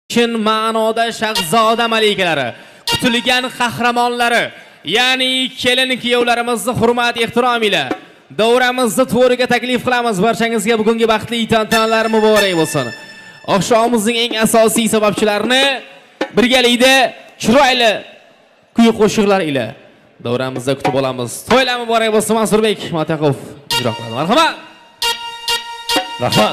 chin ma'noda shahzoda malikalari, kutilgan qahramonlari, ya'ni kelin kuyovlarimizni hurmat ehtirom ila davramizni to'riga taklif qilamiz. Barchangizga bugungi baxtli tantanalar muborak bo'lsin. Oqshomimizning eng asosiy sababchilarini birgalikda chiroyli kuy qo'shiqlar ila davramizda kutib olamiz. To'ylar muborak bo'lsin. Mansurbek Mataqov ijro qiladi. Marhamat. Rahmat.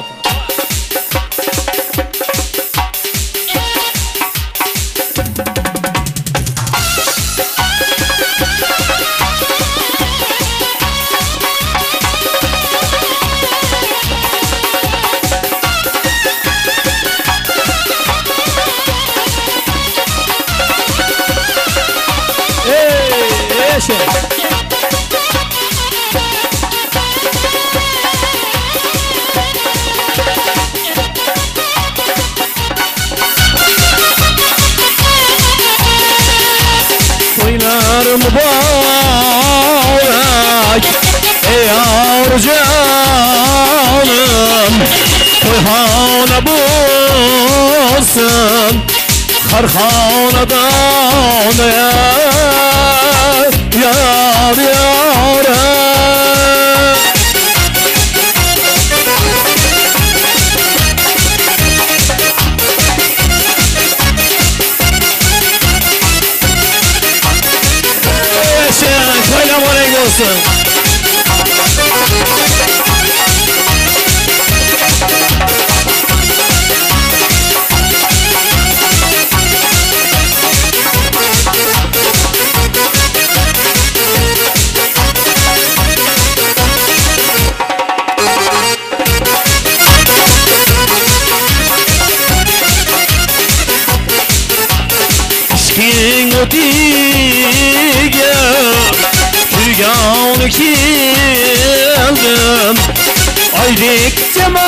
Toylar mübarek ey canım, toyhane bulsun karhanadan yar yara. Selamünaleyküm olsun. İşkin ötüge Tügan kildim Aydık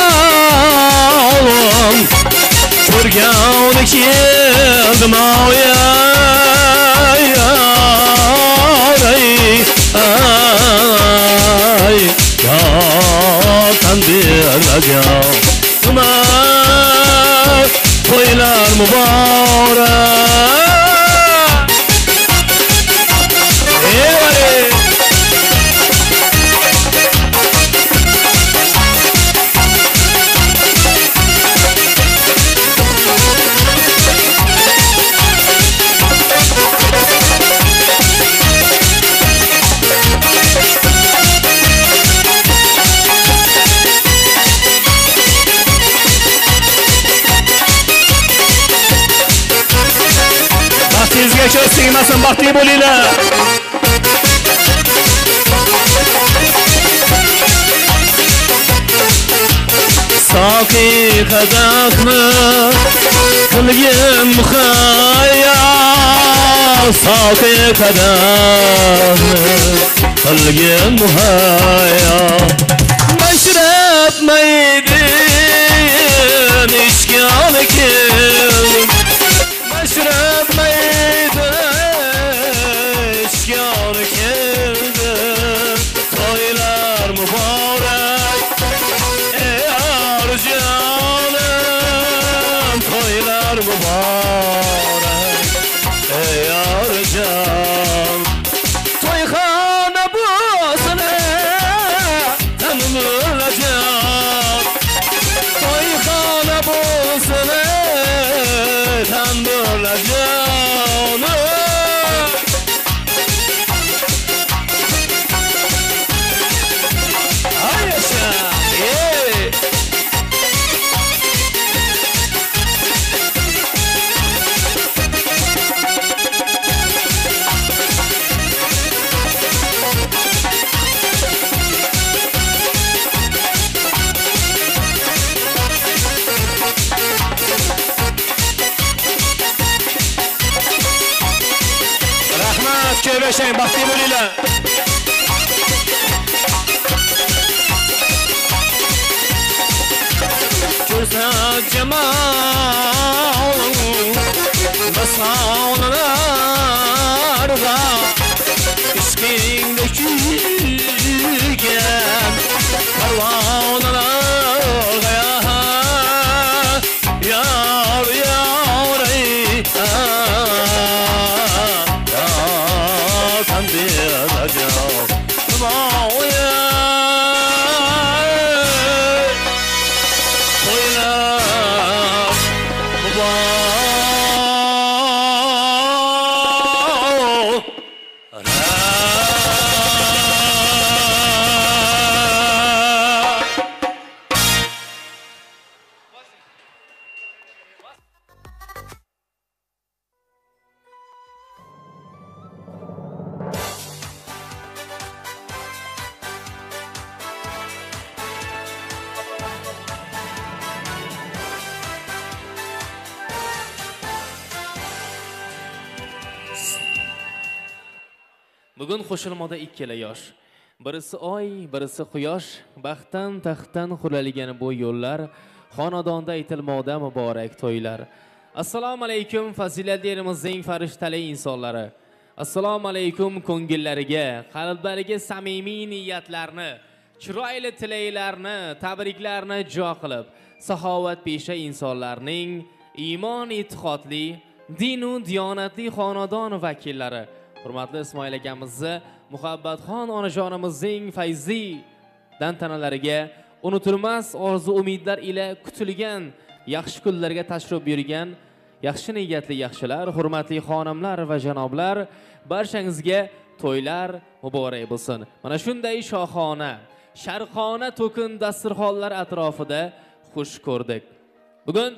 cemalım Tügan kildim Ay Yatan bir acam Toylar mübarek. Sizge köz sığmasın, baxtli bo'linglar. Saqi qadaqni qilgin muhayya, saqi qadaqni qilgin muhayya. Mashrabmaydin ishkani keldim, mashrabmaydin ishkani keldim. Toylar muborak ey arjonim, toylar muborak ey arjon. Toyxona bo'lsin tanbulajam, toyxona bo'lsin tanbulajam. Ay yaşa, rahmat köbeşen, baxtli bo'linglar. Ko'rsat jamolim basonlarga, ishqingda kuygan parvonalarga yar yar Bugun qo'shilmada ikkala yosh. Birisi oy, birisi quyosh, baxtdan taxtdan qurilgan bu yo'llar, xonadonda aytilmoqda muborak to'ylar. Assalomu alaykum fazilatli erimizning farishtali insonlari. Assalomu alaykum ko'ngillariga, qalblariga samimiy niyatlarni, chiroyli tilaklarni, tabriklarni jo qilib, saxovat pesha insonlarning iymon e'tiqodli, din va diyonatli xonadon vakillari, hurmatli Ismoil akamizni, Muhabbatxon onajonimizning fayzli tantanalariga, unutilmas orzu umidlar ila kutilgan yaxshi kunlarga tashrif buyurgan yaxshi niyatli yaxshilar, hurmatli xonimlar va janoblar, barchangizga to'ylar muborak bo'lsin. Mana shunday shohona, sharqona to'kin dasturxonlar atrofida xush ko'rdik. Bugun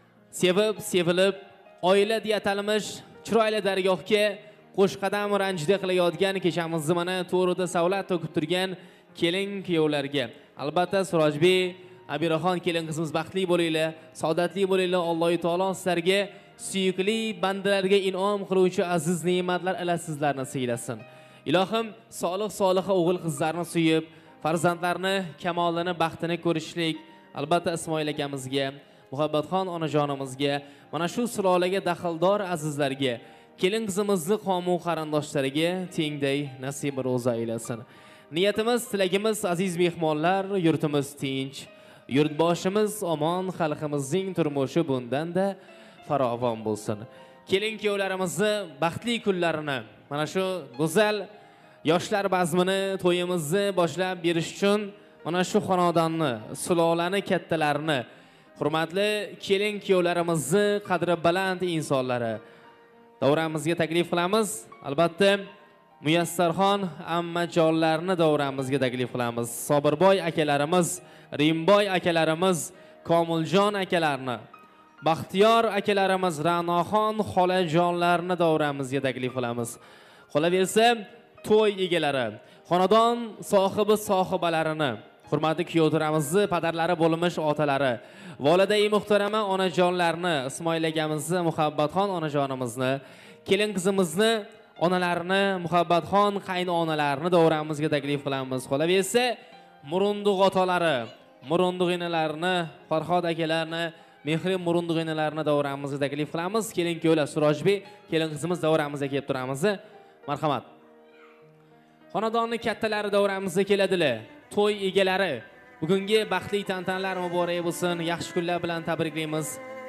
sevilib, oila deya atalmish chiroyli dargohga qo'shqadam ranjida qilayotgan kechamizni mana to'rida savlat to'kib turgan kelin kuyovlarga, albatta Surojbek, Abiraxon kelin qizimiz baxtli bo'linglar, saodatli bo'linglar. Alloh taolo sizlarga suyukli bandalarga in'om qiluvchi aziz ne'matlar ila sizlarni siylasin. Ilohim solih o'g'il qizlarni suyib, farzandlarni kamolini, baxtini ko'rishlik, albatta Ismoil akamizga, Muhabbatxon onajonimizga, mana shu sulolaga daxldor azizlarga, kelin qizimizni qomu qarindoshlariga tengday nasib ro'za aylasin. Niyatimiz, tilagimiz aziz mehmonlar, yurtimiz tinch, yurtboshimiz omon, xalqimizning turmushi bundan-da farovon bo'lsin. Kelin kuyovlarimizni baxtli kunlarini, mana shu go'zal yoshlar bazmini, to'yimizni boshlab berish uchun mana shu xonadonni, sulolani kattalarini, hurmatli kelin kuyovlarimizni qadri baland insonlari davramizga taklif qilamiz. Albatta Muyassarxon ammajonlarni davramizga taklif qilamiz. Sobirboy akalarimiz, Rimboy akalarimiz, Komiljon akalarni, Baxtiyor akalarimiz, Ra'noxon xolajonlarni davramizga taklif qilamiz. Qolaversa, to'y egalari, xonadon sohibi sohibalarini, hurmatli kuyovlarimizni padarlari bo'lmish otalari, volidai muhtarama onajonlarni, Ismoil akamizni, Muhabbatxon onajonimizni, kelin qizimizni, onalarini, Muhabbatxon qaynonalarini davramizga taklif qilamiz. Qolaversa, Murunduq otalari, Murunduq enalarini, Farhod akalarni, mehri Murunduq enalarini davramizga taklif qilamiz. Kelin kuyovlar Surojbek, kelin qizimiz davramizga kelib turamiz. Marhamat. Xonadonning kattalari davramizga keladilar. To'y egalari, bugungi baxtli tantanalar muborak bo'lsin. Yaxshi kunlar bilan tabriklaymiz.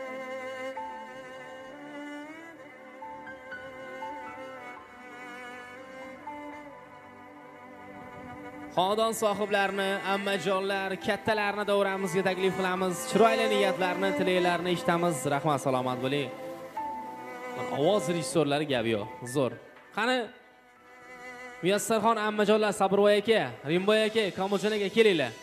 Xonadon sohiblarini, ammajonlar, kattalarni davramizga taklif qilamiz. Chiroyli niyatlarni, tilaklarni eshitamiz. Rahmat, salomat bo'ling. Ovoz rejissyorlari gap yo'q. Zo'r. Qani Muyassarxon ammajonlar, Sabirboy aka, Rimboy aka, Komiljon aka kelinglar.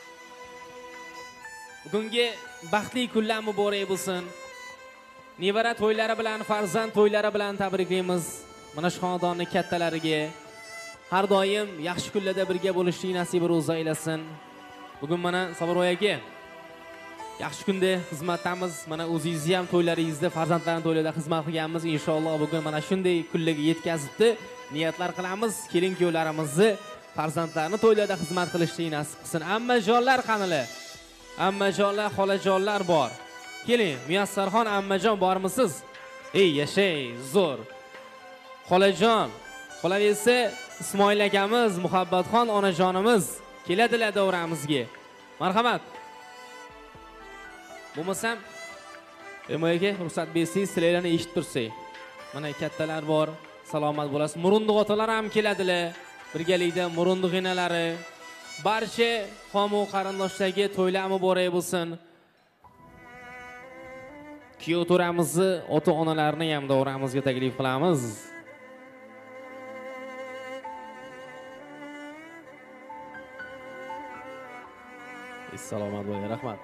Bugungi baxtli kunlar muborak bo'lsin. Nevara to'ylari bilan, farzand to'ylari bilan tabriklaymiz. Mana shu xonadonning kattalariga har doim yaxshi kunlarda birga bo'lishlik nasib ro'za aylasin. Bugun mana Sabirboy aka, yaxshi kunda xizmatdamiz. Mana o'zingizni ham to'ylaringizda, farzandlarning to'ylarida xizmat qilganmiz. Inshaalloh bugun mana shunday kunlarga yetkazibdi. Niyatlar qilamiz. Kelin kuyovlarimizni, farzandlarni to'ylarda xizmat qilishni nasib qilsin. Ammajonlar qanilar? Ammajonlar, xolajonlar bor. Keling, Muyassarxon ammajon bormisiz? Ey, yashay, zo'r. Xolajon, qolaversa Ismoil akamiz, Muhabbatxon onajonimiz keladilar davramizga. Marhamat. Bo'lmasam, Rimboy aka, ruxsat bersangiz, sizlarni eshitib tursak. Mana kattalar bor. Salomat bo'lasiz. Murunduq otalar ham keladilar. Birgalikda Murunduq enalari, barcha qomu qarindoshlarga to'ylar muborak bo'lsin. kuyov to'ramizni, ota-onalarni ham davramizga taklif qilamiz. Salomat bo'ling, rahmat.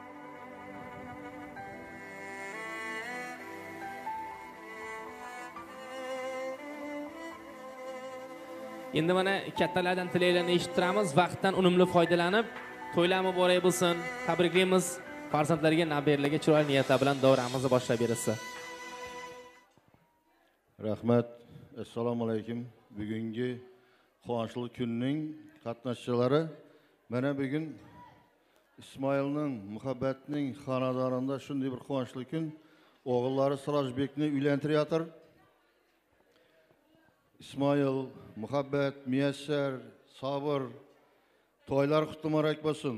Endi mana kattalardan tilaklarni eshitib turamiz. Vaqtdan unumli foydalanib, to'ylar muborak bo'lsin. Tabriklaymiz. Farzandlarga, nabirlarga chiroyli niyatlar bilan davramizni boshlab berasiz. Rahmat. Assalomu alaykum. Bugungi quvonchli kunning qatnashchilari, mana bugun İsmailning, Muhabbatning xonadonida shunday bir quvonchli kun. O'g'illari Sirojbekni uylantirayotir. İsmail, Muhabbat, Miyassar, Sabir, to'ylar qutlu muborak bo'lsin.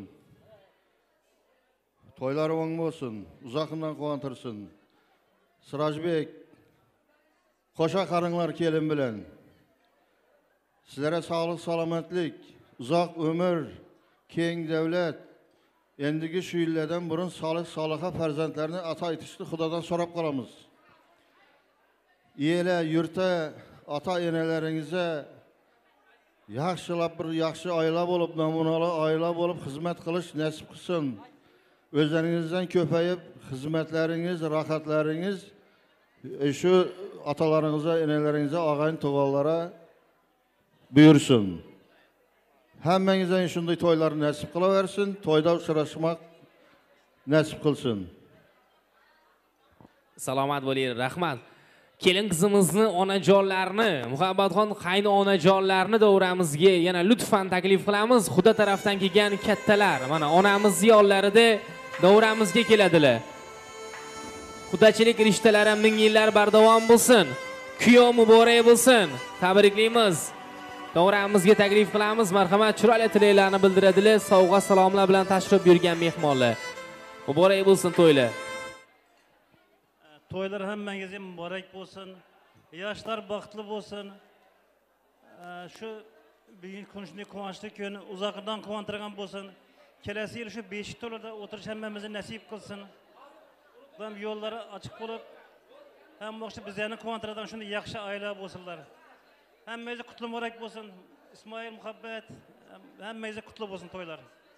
To'ylar o'ng bo'lsin, uzoqdan quvontirsin. Sirojbek, qo'sha qaringlar kelin bilan. Sizlarga sog'lik, salomatlik, uzoq umr, keng davlat. Endigi shu yillardan burun solih soliha farzandlarni ato etishni Xudodan so'rab qolamiz. Yela yurta ota-enalaringizga yaxshilab bir yaxshi oila bo'lib, namunali oila bo'lib xizmat qilish nasib qilsin. O'zlaringizdan ko'payib, xizmatlaringiz, rohatlaringiz shu otalaringizga, enalaringizga, og'ayin to'g'onlara buyursin. Hammangizdan shunday to'ylar nasib qilaversin, to'yda uchrashmoq nasib qilsin. Salomat bo'ling, rahmat. Kelin qizimizni onajonlarni, Muhabbatxon qaynonajonlarni davramizga yana lutfan taklif qilamiz. Xudo tarafdan kelgan kattalar, mana onamiz ziyonlarida davramizga keladilar. Xudochilik rishtalari ming yillar bardavom bo'lsin. Kuyov muborak bo'lsin. Tabriklaymiz. Davramizga taklif qilamiz. Marhamat, chiroyli tilaklarni bildiradilar. Sovg'a salomlar bilan tashrif buyurgan mehmonlar. Muborak bo'lsin to'ylar. To'ylar hammangizga muborak bo'lsin. Yoshlar baxtli bo'lsin. Shu bugun kunni quvonchli kun uzoqdan quvontirgan bo'lsin. Kelasi yil shu 5 to'larda o'tirish hammamizga nasib qilsin. Ham yo'llari ochiq bo'lib, ham o'sha bizlarni quvontiradigan shunday yaxshi oila bo'lsinlar. Hammangizga qutlu muborak bo'lsin. Ismoil, Muhabbat, hammangizga qutlu bo'lsin to'ylar.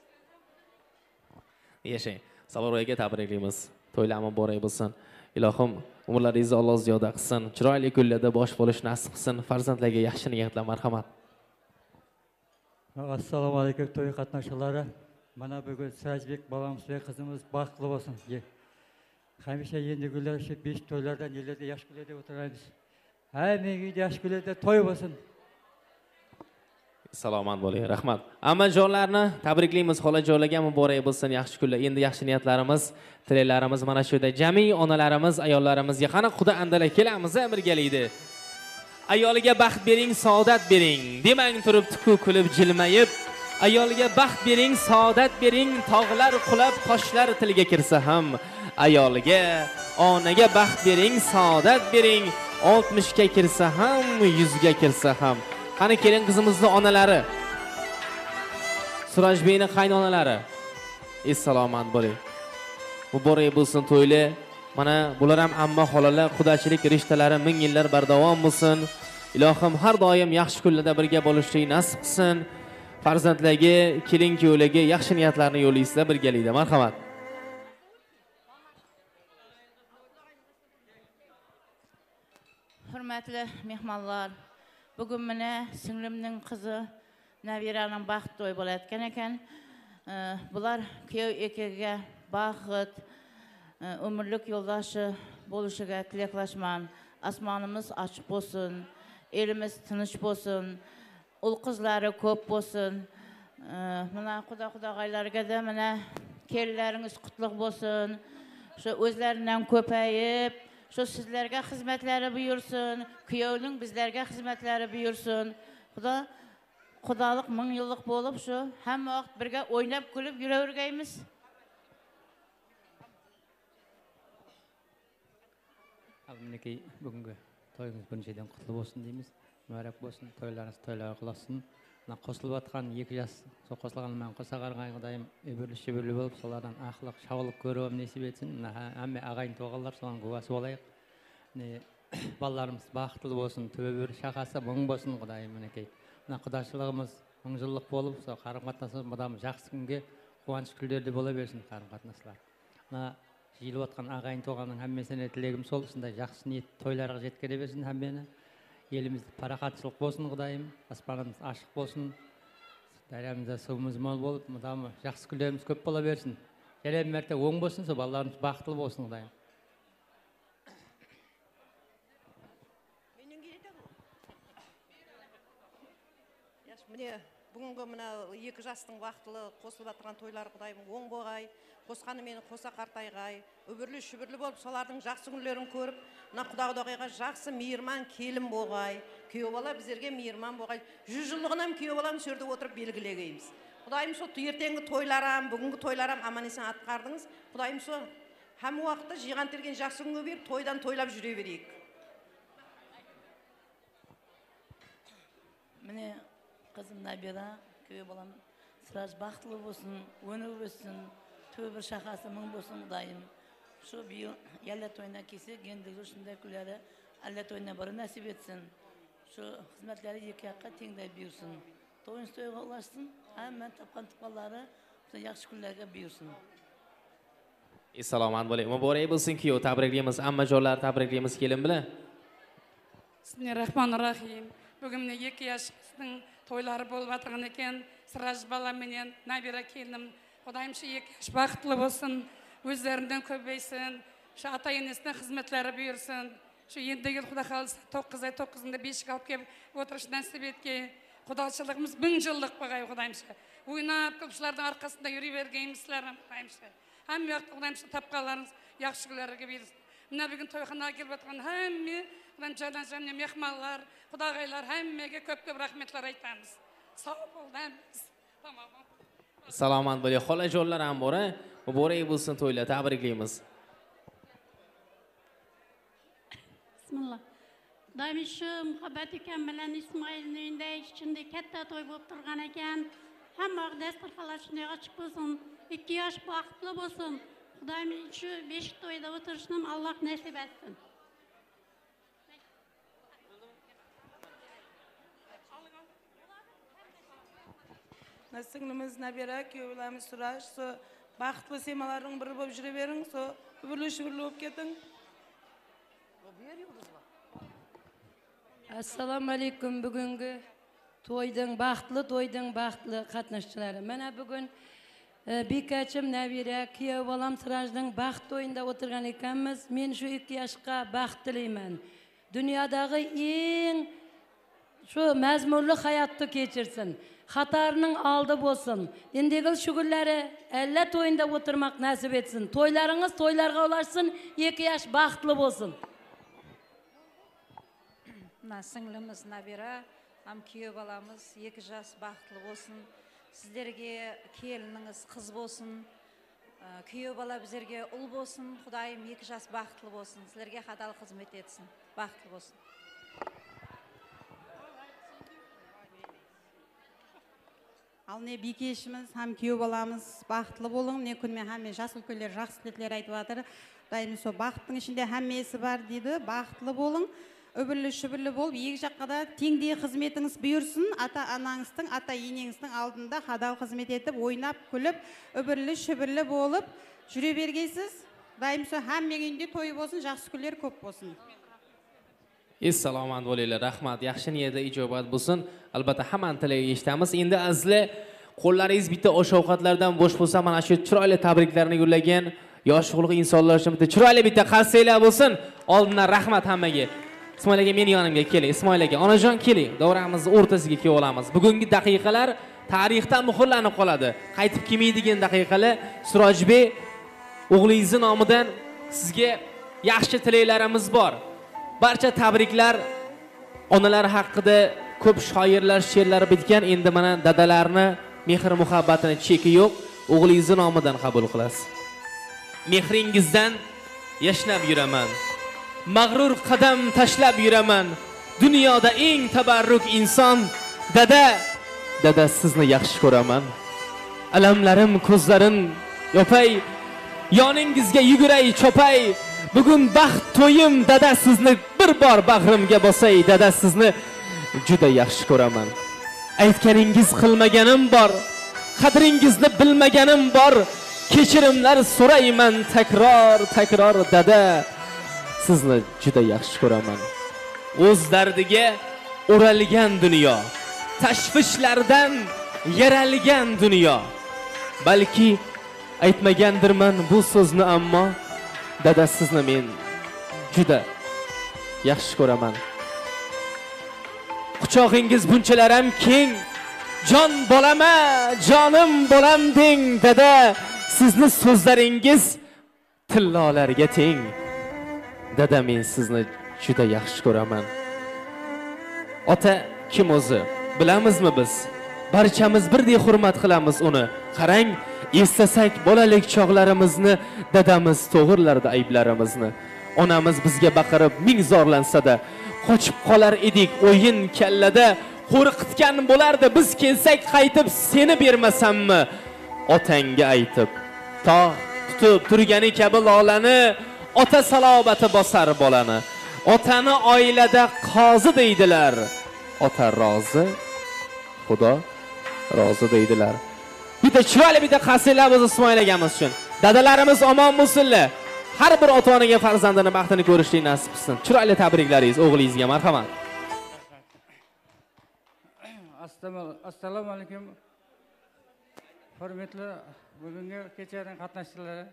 Yashang. Saloratga tabriklaymiz. To'ylar muborak bo'lsin. Ilohim umrlaringizni Alloh ziyoda qilsin. Chiroyli kunlarda bosh bo'lish nasib qilsin. Farzandlarga yaxshi niyatlar, marhamat. Assalomu alaykum to'y qatnashchilari. Mana bugun Sirojbek bolamiz va qizimiz baxtli bo'lsin. Hamisha endi kunlar shu 5 to'ylardan yillarda yosh kunlarda o'tiramiz. Hammaga yosh kunlarda to'y bo'lsin. Salomat bo'ling, rahmat. Ammajonlarni tabriklaymiz, xolajonlarga muborak bo'lsin, yaxshi kunlar. Endi yaxshi niyatlarimiz, tilaklarimiz mana shu yerda. Jami onalarimiz, ayollarimizga qani Xudo andala kelamiz birgalikda. Ayoliga baxt bering, saodat bering. Demang turibdi-ku kulib jilmayib. Ayoliga baxt bering, saodat bering. Tog'lar qulab, toshlar tilga kirsa ham. Ayoliga, onaga baxt bering, saodat bering. 60 ga kirsa ham, 100 ga kirsa ham. Qani kelin qizimizning onalari. Sirojbekning qaynonalari. Salomat bo'ling. Muborak bo'lsin to'ylar. Mana bular ham amma xolalar, xudochilik rishtalari ming yillar bardavom bo'lsin. Ilohim har doim yaxshi kunlarda birga bo'lishni nasib qilsin. Farzandlarga, kelin-kuyovlarga yaxshi niyatlarni yo'llaysizlar birgalikda. Marhamat. Hurmatli mehmonlar, bugun mana singlimning qizi Nabiraning baxt to'y bo'layotgan ekan. Bular kuyov ekiga baxt, umrlik yo'ldoshi bo'lishiga tilaklashman. Osmonimiz ochiq bo'lsin, elimiz tinch bo'lsin, ul qizlari ko'p bo'lsin. Mana Xudo-Xudoylarga da mana kelinlaringiz qutlug' bo'lsin. Shu o'zlaridan ko'payib, shu sizlarga xizmatlari buyursin, kuyovning bizlarga xizmatlari buyursin. Xudolik ming yillik bo'lib shu hamma vaqt birga o'ynab kulib yuravergaymiz. Alminiki bugungi to'yimiz bunchadan qutlu bo'lsin deymiz. Muborak bo'lsin, to'ylarimiz to'ylar qilasin. Qo'shilib atgan 2 yosh qo'shilgan men qo'sa qarg'ay Xudoyim öbürlü bo'lib, solardan axloq, şavlıq ko'rib nasib etsin. Hamma ag'ayn to'g'anlar so'ng guvasi bo'layıq. Ballarımız baxtlı bo'lsin, töbür şaqası ming bo'lsin Xudoyim menekey. Xudochiligimiz ming'illik bo'lib, so qarım-qatnasimiz mudam yaxshi kunga quvonch kunlarda bo'la bersin qarım-qatnaslar. Jilib atgan ag'ayn to'g'anning hammasini tilegim sol, shunday yaxshi niyat to'ylarga yetkazib bersin hammani. Elimizde parakatçılık olsun Xudoyim, aspanımız aşık olsun, daryamızda suvumuz mol bolup, mudamı yaxşı günlerimiz köp bola bersin. Gelen merte oң bolsun, so ballarımız baxtlı bolsun Xudoyim. Mine бүгінгі мына 2 жастың вақтылы қосылып атқан тойлар Құдайым оң болғай, қосқаны мені қоса қартайғай, өбірлі шүбірлі болып, солардың жақсы күндерін көріп, мына Құдағыдағайға жақсы мейірман келін болғай, күйеу бала біздерге мейірман болғай, 100 жылдығынан күйеу баланы сөрде отырып белгілегейміз. Құдайым со ертеңгі тойларам, бүгінгі тойларам аман есен атқардыңыз. Құдайым со һәм уақытта жиған терген жақсы күнге беріп, тойдан тойлап жүре берейік. Mine kızım Nabira, köy balam sıraç baxtlı olsun, önü olsun, töbür şakası ming olsun Xudoyim. Şu bir yıl yallat oyna kesi, gendigi şunday kunlarda allat oyna bari nasip etsin. Şu hizmetleri 2 yoqqa tengday buyursin. To'yingiz to'yga ulaşsın, hamma topgan tuqqanlari yaxshi kunlarga buyursin. Assalomu alaykum. Muborak bo'lsin kuyov, tabriklaymiz. Ammajonlar tabriklaymiz kelin bilan. Bismillahirrahmanirrahim. Bugün 2 yaşın toyları bolup atırgan eken, Sıraj bala menen Nabira kelinim. Xudoyim şu 2 yaş baxtlı olsun, özlerinden köpeysin, şu ata enesine hizmetleri buyursun. Şu 7 yıl Xudo kalsa 9 ay 9'unda 5 alıp kelip oturuş nasip etke. Xudoçılığımız 1000 yıllık bagay Xudoyim şu. Oynap köpçülerden arkasında yürü vergeyimizlerim Xudoyim şu. Hem vaqt Xudoyim şu tapqalarınız yaxşı günlerge buyursun. Mına bugün toyxanaga kelip atgan hamma Xudoyim jalan-jamne mehmanlar, Xudogaylar hammaga ko'p-ko'p rahmatlar aytamiz. Sog' bo'lamiz. Tamam. Salomat bo'ling. Xolajonlar ham bor, muborak bo'lsin to'ylar, tabriklaymiz. Bismillah. Xudoyim shu muhabbat ekan bilan Ismoilning uyida ichinde katta to'y bo'lib turgan ekan. Hamma dasturxonlar shunday ochiq bo'lsin, 2 yosh baxtli bo'lsin. Xudoyim shu beshik to'yda o'tirishni Alloh nasib etsin. Singlimiz Nabira, kuyovlarimiz Surash, so baxtli semalarning biri bo'lib jura bering, so uburli-shuburli bo'lib keting. Assalomu alaykum. Bugungi to'yning baxtli qatnashchilari. Mana bugun Bekachim Nabira, kuyov bolam Surajning baxt to'yida o'tirgan ekanmiz. Men shu 2 yoshga baxt tilayman. Dunyodagi eng shu mazmunli hayotni kechirsin. Xatarının aldı bolsun. Endegil şu günleri elle toyunda oturmak nasip etsin. Toylarınız toylarga ulaşsın, 2 yaş baxtlı bolsun. Singlimiz Nabira, ham kuyov balamız 2 yaş baxtlı bolsun. Sizlerge kelininiz kız bolsun. Kuyov bala bizlerge ul bolsun. Xudoyim 2 yaş baxtlı bolsun. Sizlerge hadal hizmet etsin. Baxtlı bolsun. Ал не бекешіміз, һәм күйеу баламыз бақытлы болың, не күнмен һәмме жас үлкелер жақсы тілектер айтып жатыр. Құдайым со бақыттың ішінде һәммесі бар дейді. Бақытлы болың, өбірлі шүбірлі болып, 2 жаққа да теңдей қызметіңіз бұйырсын. Ата-анаңыздың, ата-енеңіздің алдында хадал қызмет етіп, ойнап, күліп, өбірлі шүбірлі болып жүре бергейсіз. Құдайым со һәмменің үйінде той болсын, жақсы күндер көп болсын. Assalomu alaykum. Rahmat. Yaxshi niyatda ijobat bo'lsin. Albatta hammani tilagiga eshitamiz. Endi azizlar, qo'llaringiz bitta osh-ovqatlardan bo'sh bo'lsa, mana shu chiroyli tabriklarni yo'llagan yosh xulq insonlar uchun bitta chiroyli bitta qarsaklar bo'lsin. Oldindan rahmat hammaga. Ismoil aka meni yonimga keling. Ismoil aka, onajon keling. Davramizni o'rtasiga kelib olamiz. Bugungi daqiqalar tarixda muhrlanib qoladi. Qaytib kelmaydigan daqiqalar. Surojbek o'g'lingizning nomidan sizga yaxshi tilaklarimiz bor. Barcha tabriklar onalar haqida ko'p shoirlar she'rlari bitgan. Endi mana dadalarni mehr muhabbatini cheki yo'q. O'g'lingizning nomidan qabul qilasiz. Mehringizdan yashnab yuraman. Mag'rur qadam tashlab yuraman. Dunyoda eng tabarruk inson dada dada sizni yaxshi ko'raman. Alamlarim ko'zlarin yopay, yoningizga yuguray chopay. Bugun baxt to'yim, dada sizni bir bor bag'rimga bosay, dada sizni juda yaxshi ko'raman. Aytganingiz qilmaganim bor, qadringizni bilmaganim bor. Kechirimlar so'rayman takror dada, sizni juda yaxshi ko'raman. O'z dardiga o'ralgan dunyo, tashvishlardan yaralgan dunyo. Balki aytmagandirman bu so'zni, ammo dada sizni men juda yaxshi ko'raman. Quchog'ingiz bunchalar ham keng, jon bolama, jonim bolam deng dada, sizni so'zlaringiz tillolarga teng. Dada men sizni juda yaxshi ko'raman. Ota kim o'zi? Bilamizmi biz? Barchamiz birdek hurmat qilamiz uni. Qarang, eslasak bolalik chog'larimizni, dadamiz to'g'irlarda ayblarimizni. Onamiz bizga baqirib ming zorlansa-da, qochib qolar edik o'yin kallada. Qo'rqitgan bo'lardi biz kelsak qaytib, seni bermasammi otangga aytib. To tutib turgani kabi lolani, ota salobati bosar bolani. Otani oilada qozi deydilar. Ota rozi, Xudo rozi deydilar. Bitta chiroyli bitta qasidlar biz Ismoil akamiz uchun. Dadalarimiz omon bo'lsinlar. Har bir ota-onaga farzandini baxtini ko'rishlik nasib qilsin. Chiroyli tabriklaringiz o'g'lingizga, marhamat. Assalomu alaykum. Hurmatli bugungi kechaning qatnashchilari.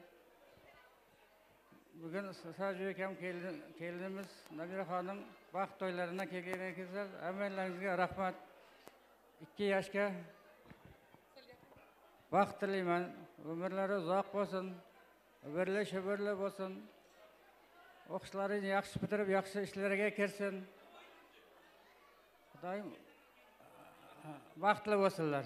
Bugun Sajib akam kelinimiz Nabira xonim baxt to'ylaridan kelgan ekanlar. Hammalaringizga rahmat. 2 yoshga baxt tilayman. Umrlari uzoq bo'lsin. Birli bo'lsin. O'qishlarini yaxshi bitirib, yaxshi ishlarga kirsin. Xudoyim baxtli bo'lsinlar.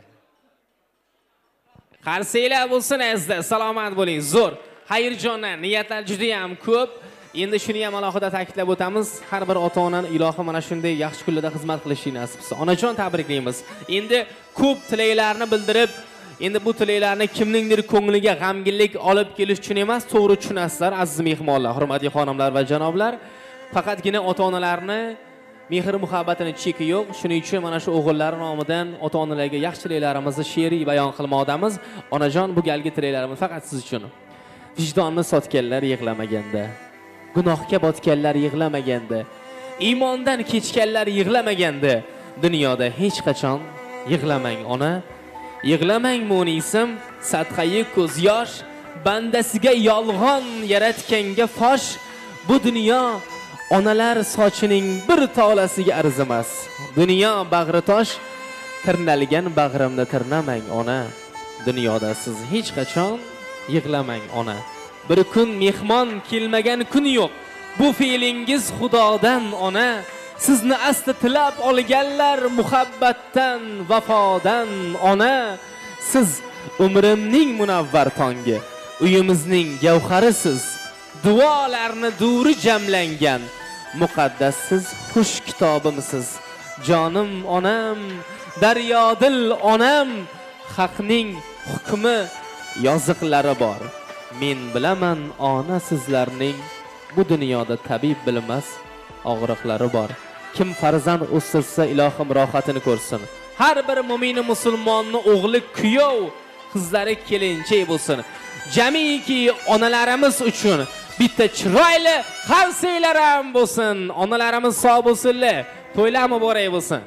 Qarsiylar bo'lsin azizlar, salomat bo'ling. Zo'r. Xayrjonlar, niyatlar juda ham ko'p. Endi shuni ham alohida ta'kidlab o'tamiz. Har bir ota-onani ilohim mana shunday yaxshi kunlarda xizmat qilishi nasib qilsin. Onajon tabriklaymiz. Endi ko'p tilaklarni bildirib, endi bu tilaklarni kimningdir ko'ngliga g'amginlik olib kelish uchun emas, to'g'ri tushunasizlar aziz mehmonlar, hurmatli xonimlar va janoblar. Faqatgina ota-onalarni mehr muhabbatini cheki yo'q. Shuning uchun mana shu o'g'illar nomidan ota-onalarga yaxshi tilaklarimizni she'riy bayon qilmoqdamiz. Onajon, bu galgi tilaklarimiz faqat siz uchun. Vijdonni sotganlar yig'lamaganda, gunohga botganlar yig'lamaganda, iymondan kechganlar yig'lamaganda, dunyoda hech qachon yig'lamang ona. Yig'lamang mo'nisim, sadqayi ko'z yosh, bandasiga yolg'on yaratganga fosh. Bu dunyo onalar sochining bir tolasiga arzimas. Dunyo bag'ri tosh, tirnalgan bag'rimda tirnamang ona. Dunyoda siz hech qachon yig'lamang ona. Bir kun mehmon kelmagan kun yo'q. Bu fe'lingiz Xudodan ona. Sizni asli tilab olganlar muhabbatdan, vafodan ona. Siz umrimning munavvar tongi, uyimizning gavharisiz. Duolarni duri jamlangan muqaddassiz xush kitobimsiz. Jonim onam, daryodil onam, haqning hukmi yoziqlari bor. Men bilaman ona sizlarning bu dunyoda tabib bilmas og'riqlari bor. Kim farzand o'stirsa ilohim rohatini ko'rsin. Har bir mu'min musulmonning o'g'li kuyov, qizlari kelinchak bo'lsin. Jamiki onalarimiz uchun bitta chiroyli qarsiylar ham bo'lsin. Onalarimiz sog' bo'lsinlar. To'ylar muborak bo'lsin.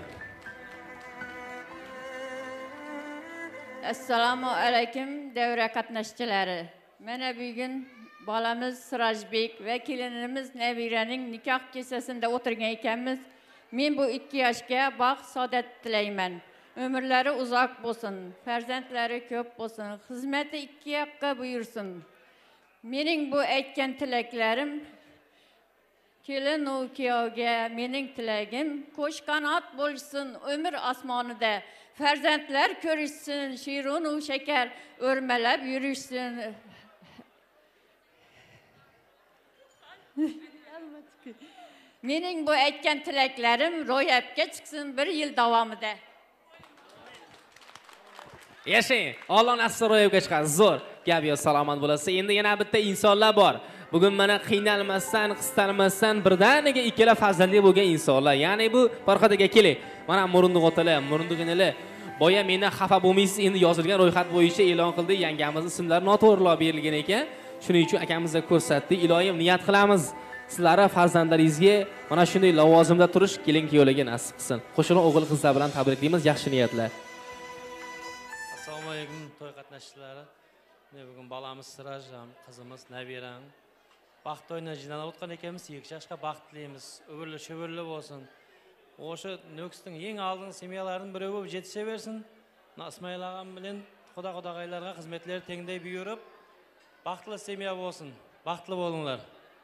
Assalomu alaykum davra qatnashchilari. Mana bugun bolamiz Sirojbek va kelinimiz Nabiraning nikoh kechasida o'tirgan ekanmiz. Men bu 2 yoshga baxt saodat tilayman. Umrlari uzoq bo'lsin, farzandlari ko'p bo'lsin, xizmati 2 yoqqa buyursin. Mening bu aytgan tilaklarim kelin va kuyovga mening tilagim qo'sh qanot bo'lsin umr osmonida. Farzandlar ko'rishsin, shirin va shakar o'rmalab yurishsin. Mening bu aytgan tilaklarim ro'yobga chiqsin 1 yil davomida. Yashang. Alloh nasib ro'yobga chiqarsin. Zo'r. Gap yo salomat bo'lasiz. Endi yana bitta insonlar bor. Bugun mana qiynalmasdan, qistalmasdan birdaniga ikkala farzandli bo'lgan insonlar. Ya'ni bu Farhod aka keling. Mana Murunduq otalar, Murunduq inilar. Boya meni xafa bo'lmaysiz, endi yozilgan ro'yxat bo'yicha e'lon qildi. Yangamiz ismlari noto'g'rilab berilgan ekan. Shuning uchun akamizga ko'rsatdi. Iloyim niyat qilamiz. Sizlarga farzandlaringizga mana shunday lavozimda turish kelin-kuyovlarga nasib qilsin. Qo'shni o'g'il qizlar bilan tabriklaymiz, yaxshi niyatlar. Assalomu alaykum to'y qatnashchilari. Bugun balamiz Siraj ham, qizimiz Nabiram. Baxt to'yini jinalab o'tgan ekanmiz, 2 yoshga baxt tilaymiz. O'g'irli bo'lsin. O'sha Nukusning eng oldingi semiyalarining biri bo'lib yetishaversin. Ismoil og'am bilan xudo-xudog'aylarga xizmatlar tengday buyurib, baxtli semiya bo'lsin. Baxtli bo'linglar.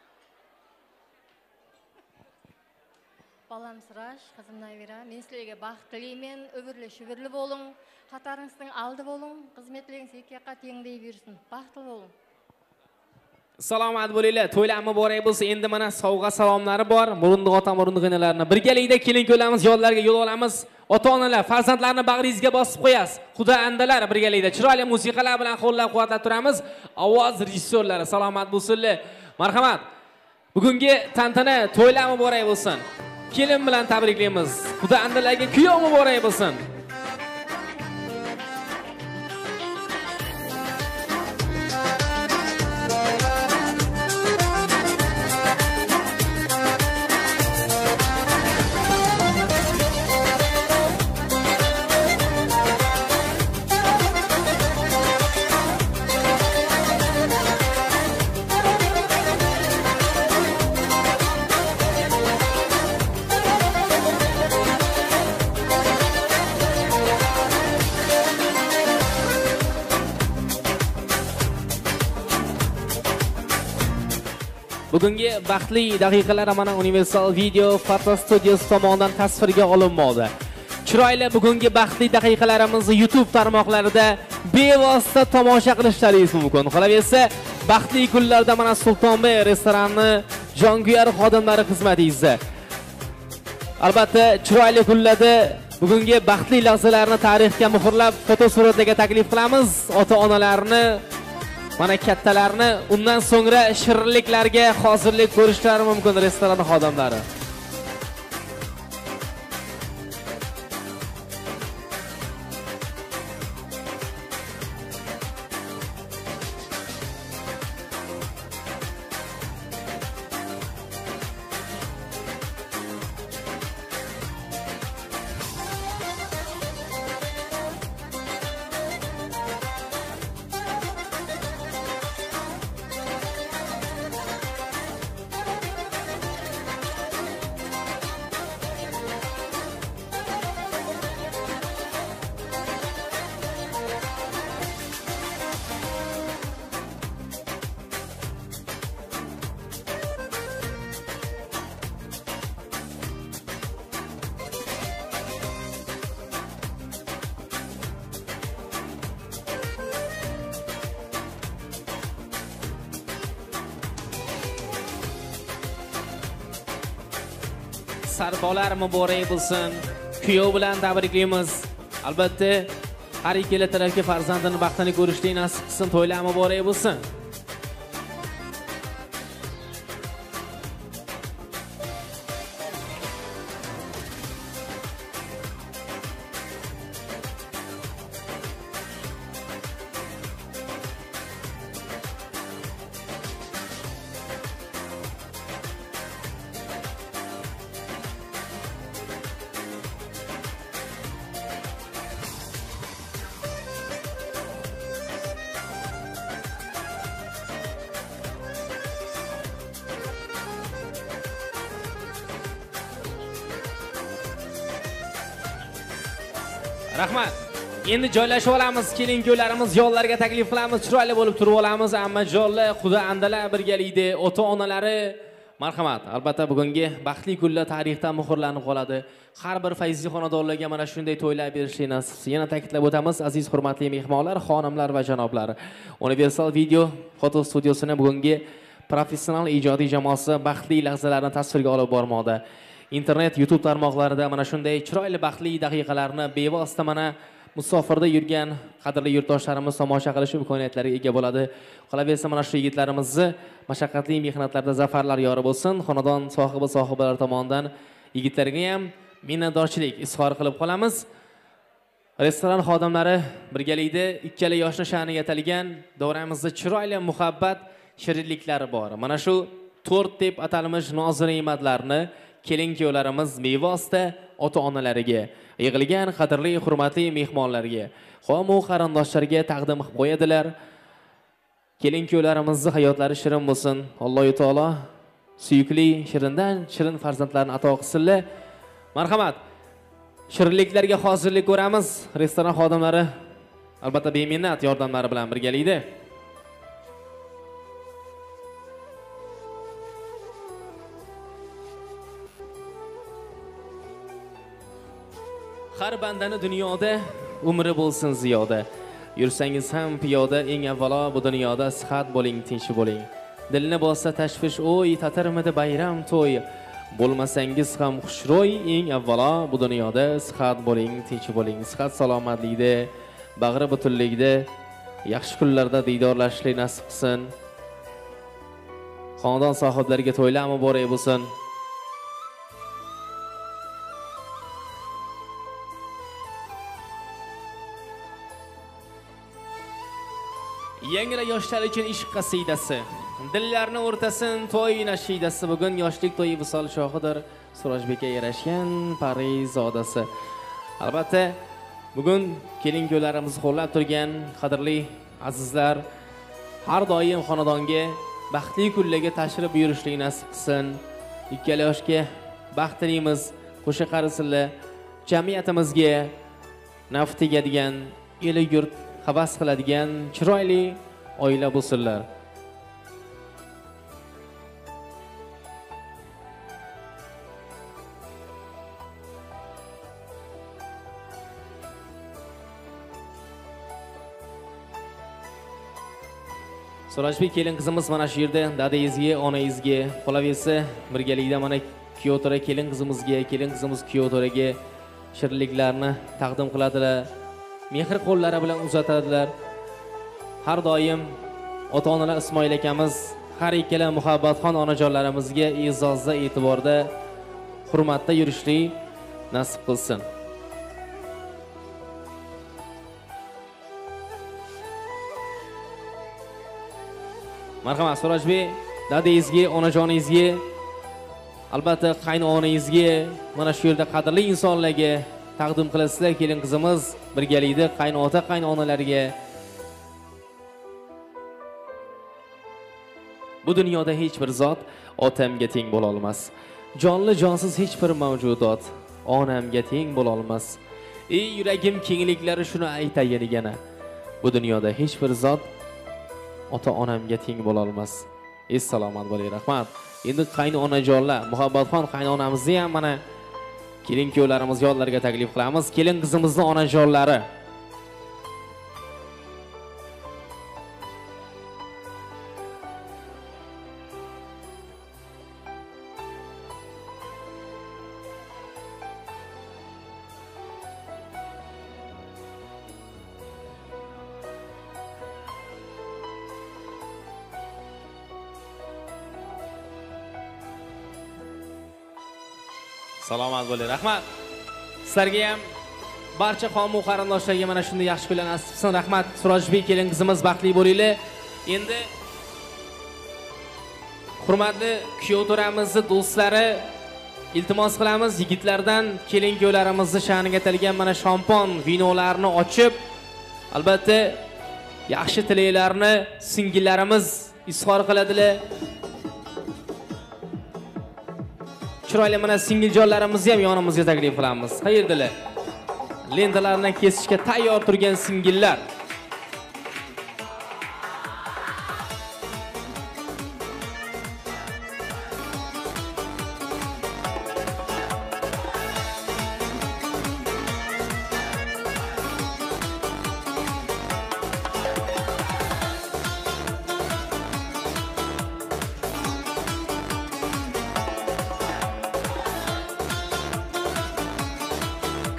Balam Siraj, qizim Navira, men sizlarga baxt tilayman, o'g'irli bo'ling, xatoringizning oldi bo'ling, xizmatlaringiz ikkiga tengday bersin. Baxtli bo'ling. Salomat bo'linglar. To'ylar muborak bo'lsin. Endi mana sovg'a salomlari bor. Murunduq ota, Murunduq enalarni birgalikda kelin-kuyovlarimiz yo'llarga yo'l olamiz. Ota-onalar farzandlarni bag'ringizga bosib qo'yasiz. Xudo andalar birgalikda chiroyli musiqalar bilan qo'llab-quvvatlab turamiz. Ovoz rejissyorlari salomat bo'lsinlar. Marhamat. Bugungi tantana to'ylar muborak bo'lsin. Kelin bilan tabriklaymiz. Xudo andalarga kuyov muborak bo'lsin. Bugungi baxtli daqiqalar mana Universal Video Foto Studiyasi tomonidan tasvirga olinmoqda. Chiroyli bugungi baxtli daqiqalarimizni YouTube tarmoqlarida bevosita tomosha qilishlaringiz mumkin. Qolaversa, baxtli kunlarda mana Sultonbey restorani jonkuyar xodimlari xizmatingizda. Albatta, chiroyli kunlarda bugungi baxtli lahzalarni tarixga muhrlab fotosuratlarga taklif qilamiz. Ota-onalarni mana kattalarni undan so'ngra shirinliklarga hozirlik ko'rishlari mumkin restoran xodimlari. Sarbolar muborak bo'lsin. Kuyov bilan tabriklaymiz. Albatta, har ikkala tarafga farzandini baxtini ko'rishlik nasib qilsin. To'ylar muborak bo'lsin. Rahmat. Endi joylashib olamiz. Kelin-kuyovlarimiz yo'llarga taklif qilamiz. Chiroyli bo'lib turib olamiz. Amma jonlar, xudo andalar birgalikda, ota-onalari marhamat. Albatta bugungi baxtli kunlar tarixdan muhrlanib qoladi. Har bir fayzli xonadonlarga mana shunday to'ylar berishlik nasib. Yana ta'kidlab o'tamiz, aziz hurmatli mehmonlar, xonimlar va janoblar. Universal Video foto studiyasini bugungi professional ijodiy jamoasi baxtli lahzalarni tasvirga olib bormoqda. Internet, YouTube tarmoqlarida mana shunday chiroyli baxtli daqiqalarni bevosita mana musofirda yurgan qadrli yurtdoshlarimiz tomosha qilish imkoniyatlariga ega bo'ladi. Qolaversa mana shu yigitlarimizni mashaqqatli mehnatlarda zafarlar yori bo'lsin. Xonadon sohibalari tomonidan yigitlarga ham minnatdorchilik izhor qilib qolamiz. Restoran xodimlari birgalikda ikkala yoshni sha'niga atalgan davramizda chiroyli muhabbat shirinliklari bor. Mana shu 4 deb atalmish noz ne'matlarni kelin-kuyovlarimiz bevosita ota-onalariga, yig'ilgan qadrli hurmatli mehmonlarga, qo'm-u qarindoshlarga taqdim qilib qo'yadilar. Kelin-kuyovlarimizning hayotlari shirin bo'lsin. Alloh taolo suyukli shirindan shirin farzandlarni ato qilsinlar. Marhamat. Shirinliklarga hozirlik ko'ramiz. Restoran xodimlari albatta beminnat yordamlari bilan birgalikda. Har bandani dunyoda umri bo'lsin ziyoda. Yursangiz ham piyoda, eng avvalo bu dunyoda sihat bo'ling, tinch bo'ling. Dilni bossa tashvish o'y, tatirmidi bayram to'y. Bo'lmasangiz ham xushro'y, eng avvalo bu dunyoda sihat bo'ling, tinch bo'ling. Sihat salomatlikda, bag'ri butunlikda, yaxshi kunlarda diydorlashishni nasib qilsin. Xonadon sohiblariga to'ylar muborak bo'lsin. Yangilar yoshlar uchun ishq qasidasi. Dillarni o'rtasin to'y nashidasi. Bugun yoshlik to'yi visol shohidir. Surojbekka yarashgan Parizodasi. Albatta, bugun kelin-kuyovlarimizni qo'llab turgan qadrli azizlar har doim xonadonga baxtli kunlarga tashrif buyurishlik nasib qilsin. Ikkala yoshga baxt tilaymiz. Qo'sha qarisinlar. Jamiyatimizga naf tegadigan, el yurt havas qiladigan chiroyli oila bo'lsinlar. Surojbek kelin qizimiz mana shu yerda dadangizga, onangizga, qolaversa birgalikda mana kuyov to'ra kelin qizimizga, kelin qizimiz kuyov to'raga shirinliklarni taqdim qiladilar. Mehr qo'llari bilan uzatadilar. Har doim ota-onalar Ismoil akamiz har ikkala muhabbatxon onajonlarimizga e'zozda, e'tiborda, hurmatda yurishlik nasib qilsin. Marhamat Surojbek, dadangizga, onajoningizga, albatta qaynonangizga, mana shu yerda qadrli insonlarga taqdim qilasizlar. Kelin qizimiz birgalikda qaynota qaynonalarga. Bu dunyoda hech bir zot otamga teng bo'la olmas. Jonli jonsiz hech bir mavjudot onamga teng bo'la olmas. Ey yuragim kengliklari shuni aytayin yana. Bu dunyoda hech bir zot ota-onamga teng bo'la olmas. Assalomat bo'ling, rahmat. Endi qaynonajonlar, muhabbatxon qaynonamizni ham mana kelin-kuyovlarimiz yonlariga taklif qilamiz. Kelin qizimizning onajonlari. Salomat bo'ling, rahmat. Sizlarga ham barcha qavm qarindoshlarga mana shunday yaxshi kunlar nasib qilsin. Rahmat. Surojbek kelin qizimiz baxtli bo'linglar. Endi hurmatli kuyov to'ramizning do'stlari, iltimos qilamiz yigitlardan kelin-kuyovlarimizni sha'niga atalgan mana shampon vinolarni ochib, albatta yaxshi tilaklarni singillarimiz izhor qiladilar. Chiroyli mana singiljonlarimizni ham yonimizga taklif qilamiz. Qayerdalar? Lentalarni kesishga tayyor turgan singillar.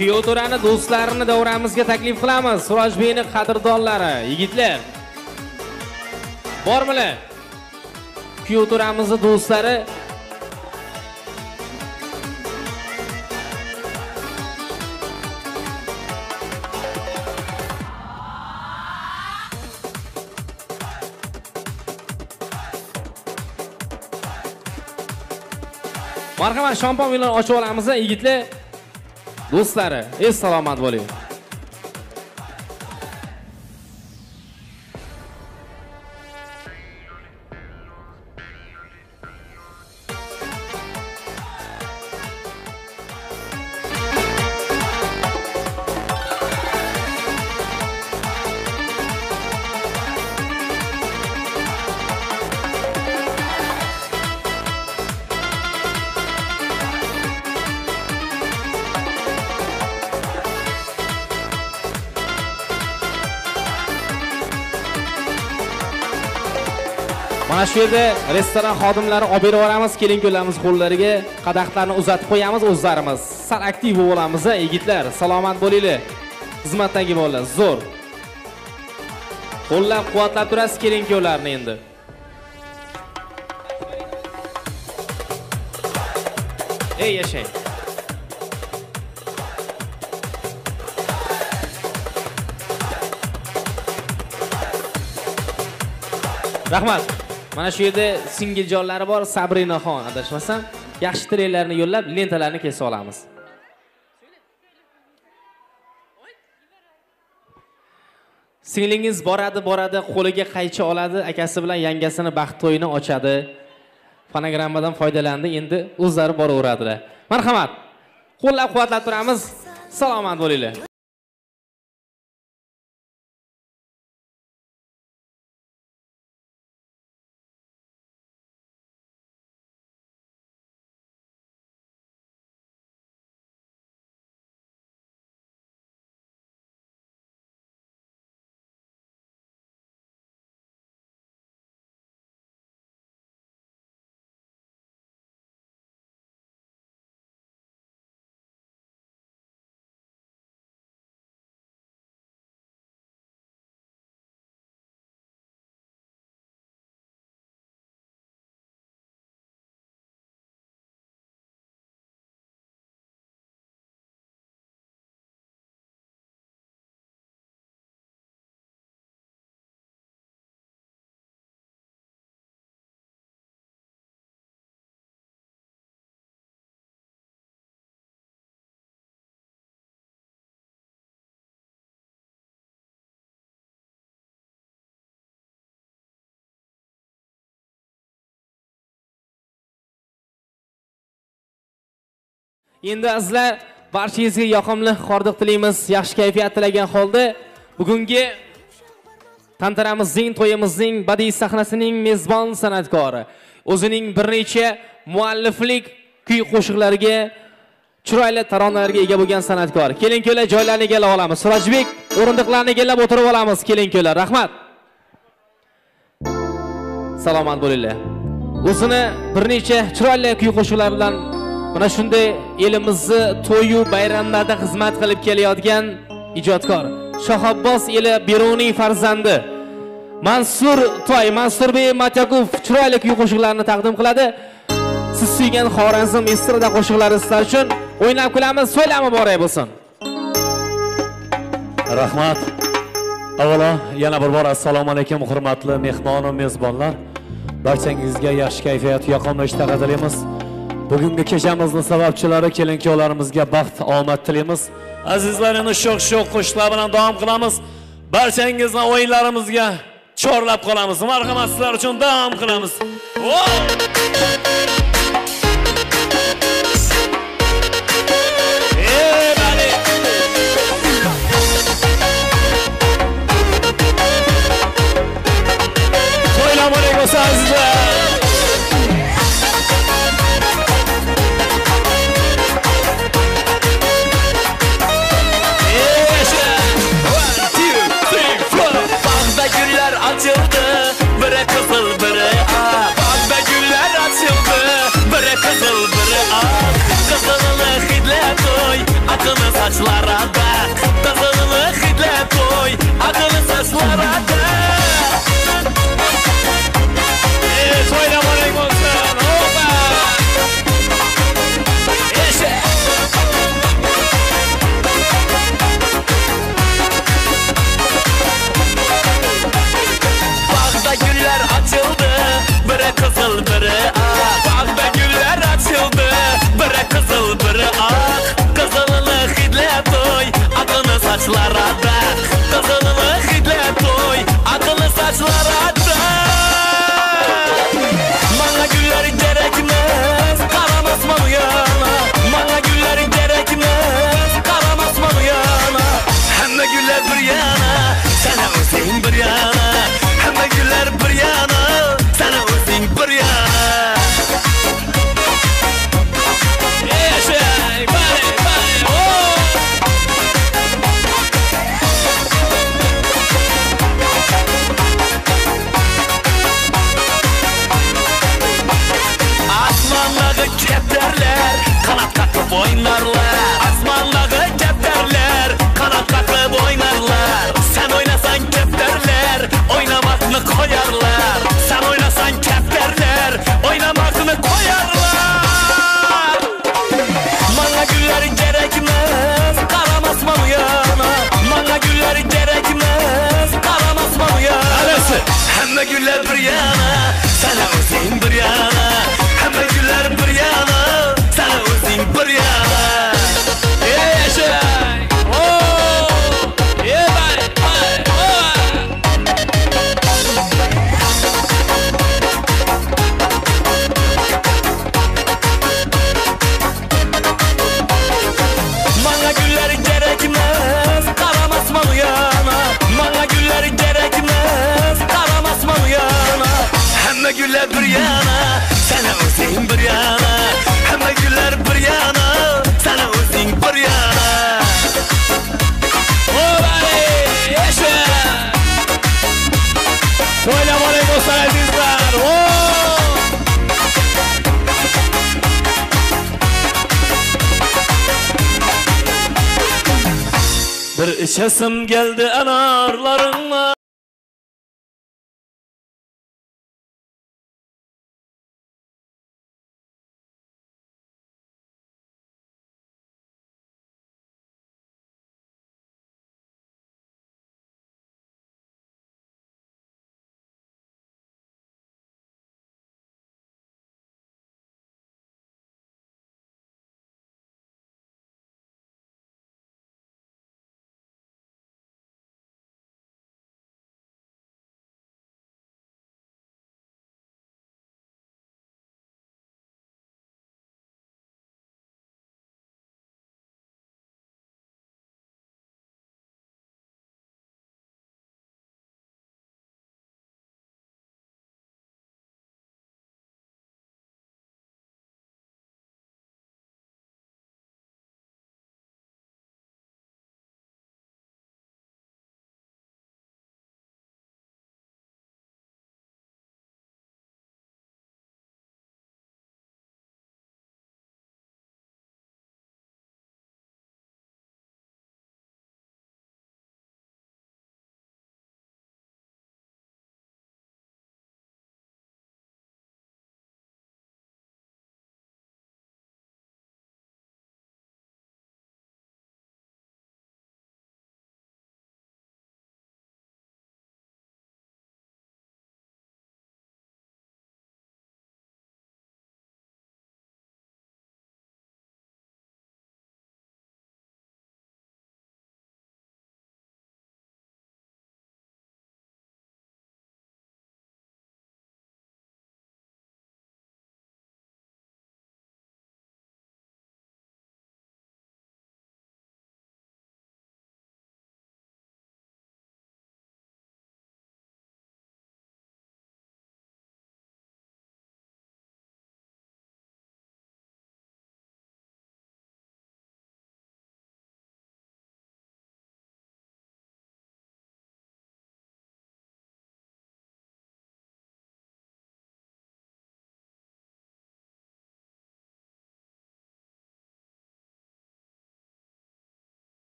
Kuyov to'rani do'stlarini davramizga taklif qilamiz. Surojbekning qadrdonlari, yigitlar. Bormilar? Kuyov to'ramizning do'stlari marhamat, shampon bilan ochib olamiz, yigitlar. Do'stlari, salomat bo'ling. Mana shu yerda restoran xodimlari olib beraveramiz, kelin-kuylarimiz qo'llariga qadaqlarni uzatib qo'yamiz o'zlarimiz. Sal aktiv bo'lamiz, yigitlar. Salomat bo'linglar. Xizmatdagi bolalar, zo'r. Qo'llab-quvvatlab turasiz kelin-kuylarni endi. Ey yashang. Rahmat. Mana shu yerda singiljonlari bor, Sabrinaxon adashmasam, yaxshi tilaklarni yo'llab, lentalarni kesib olamiz. Singlingiz boradi, qo'liga qaychi oladi, akasi bilan yangasini baxt to'yini ochadi. Fonogrammadan foydalandi, endi o'zlari boraveradilar. Marhamat. Qo'llab-quvvatlab turamiz. Salomat bo'linglar. Endi azizlar, barchangizga yoqimli xordiq tilaymiz, yaxshi kayfiyat tilagan holda bugungi tantaramizning, to'yimizning badiiy sahnasining mezbon san'atkori, o'zining bir necha mualliflik kuy-qo'shiqlariga, chiroyli taronalarga ega bo'lgan san'atkor. Kelin-kuylar joylarini egallab olamiz. Surojbek o'rindiqlarni egallab o'tirib olamiz, kelin-kuylar. Rahmat. Salomat bo'linglar. O'zini bir necha chiroyli kuy-qo'shiqlar bilan mana shunday elimizni to'yu bayramlarda xizmat qilib kelayotgan ijodkor, Shohabbos eli Beruniy farzandi Mansur To'y, Mansurbek Matyakov chiroyli kuy-qo'shiqlarni taqdim qiladi. Siz suygan Xorazm estrada qo'shiqlari sizlar uchun o'ynab kulamiz, so'ylami boray bo'lsin. Rahmat. Avvalo yana bir bor assalomu alaykum hurmatli mehmon va mezbonlar. Barchangizga yaxshi kayfiyat, yoqimli ishtaha tilaymiz. Bugungi kechamizni sababchilari kelin-kuyovlarimizga baxt, omad tilaymiz. Azizlarimiz sho'x-sho'x qo'shiqlar bilan davom qilamiz. Barchangizning o'yinlarimizga chorlab qolamiz. Marhamat, sizlar uchun davom qilamiz. Assalomu alaykum azizlar. Açıldı, biri kızıl biri ağ. Bagda güller açıldı, biri kızıl biri ak. Kızılını hidle toy, akını saçlara tak. Kızılını hidle toy, akını saçlara tak. Bana güller gerekmez, karamasmalı yana. Bana güller gerekmez, karamasmalı yana. Hemme güller bir yana, sana özün bir yana. Hemme güller bir yana, sana özün bir yana. Yaşay, bari, bari, oh! Asmandağı kepterler, kanat kakıp oynarlar. Asmandağı kepterler, kanat kakıp oynarlar. Sen oynasan kepterler, oynamakını koyarlar. Sen oynasan kepterler, oynamakını koyarlar. Bana güller gerekmez, karamasmalı yana. Bana güller gerekmez, karamasmalı yana. Hemme güller bir yana, sana özün bir yana. Hemme güller bir yana, sana özün bir yana. Yaşay, oh, bari, bari, oh. Bana güller gerekmez, karamasmalı yana. Bana güller gerekmez, karamasmalı yana. Hemme güller bir yana, sana özün bir yana. Hemme güller bir yana, sana özün bir yana. Olay, yaşa. Selam aleyküm azizler. Oh! Bir içesim geldi enarlarınla.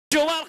Jovar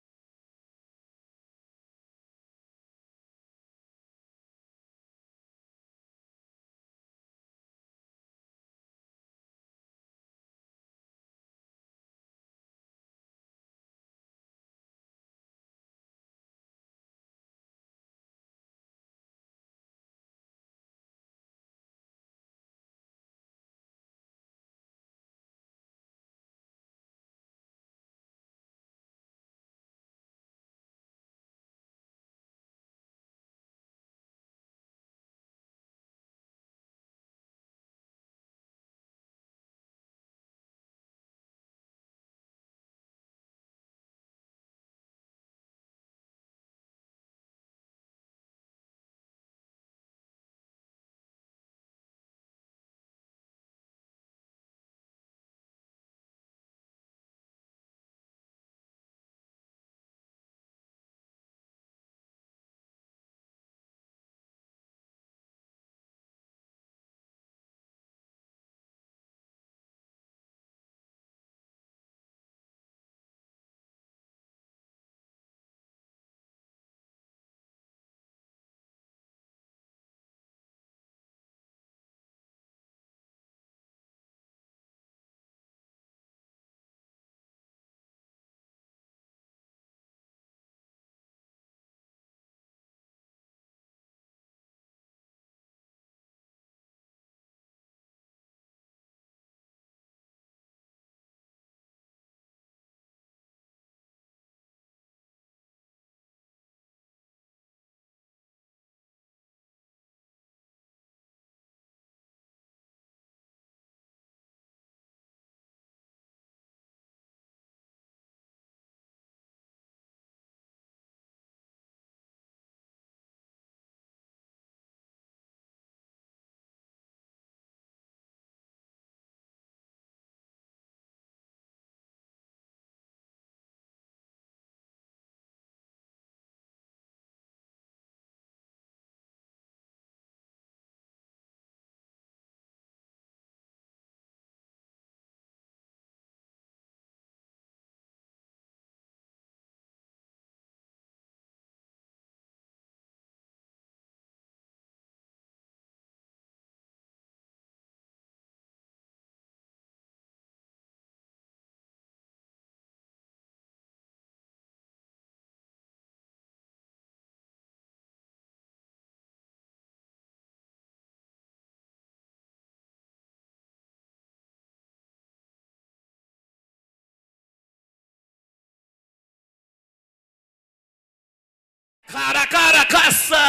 Kara kassa.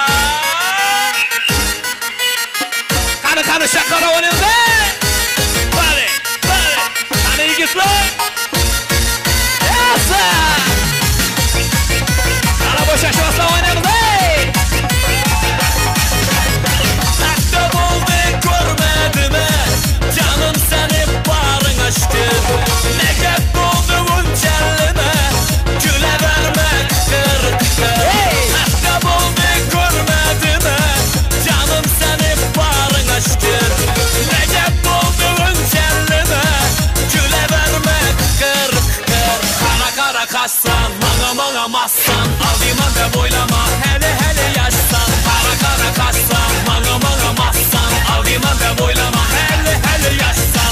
Kanı şakara oynayalım. Vale. Hani yigitlar. Yasa. Kana boşaşmasla oynayalım. Takta oldu görmedim canım seni bağrın açtı. Ne gep oldu bunçellime güle vermek kırıktı. Takta oldu görmedim canım seni bağrın açtı. Ne gep oldu bunçellime güle vermek kırıktı. Kara kassan bana massan alıman da boylama hele yaşsan. Kara kassan bana massan alıman da boylama hele yaşsan.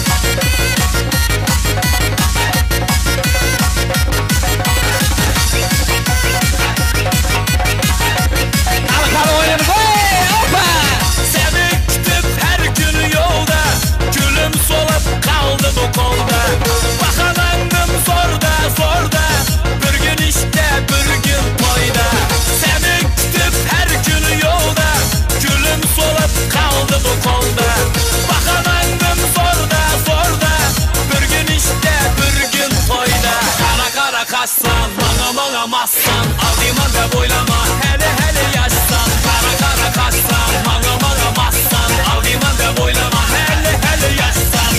Kara oynayalım. Seni kütüp her gün yolda gülüm solup kaldı bu kolda. Bakanandım zorda bir gün işte bir gün toyda. Seni kütüp her gün yolda gülüm solup kaldı bu kolda. Bakanandım zorda bir gün işte bir gün toyda. Kara kassan bana massan alıman da boylama hele yaşsan. Kara kassan bana massan alıman da boylama hele yaşsan.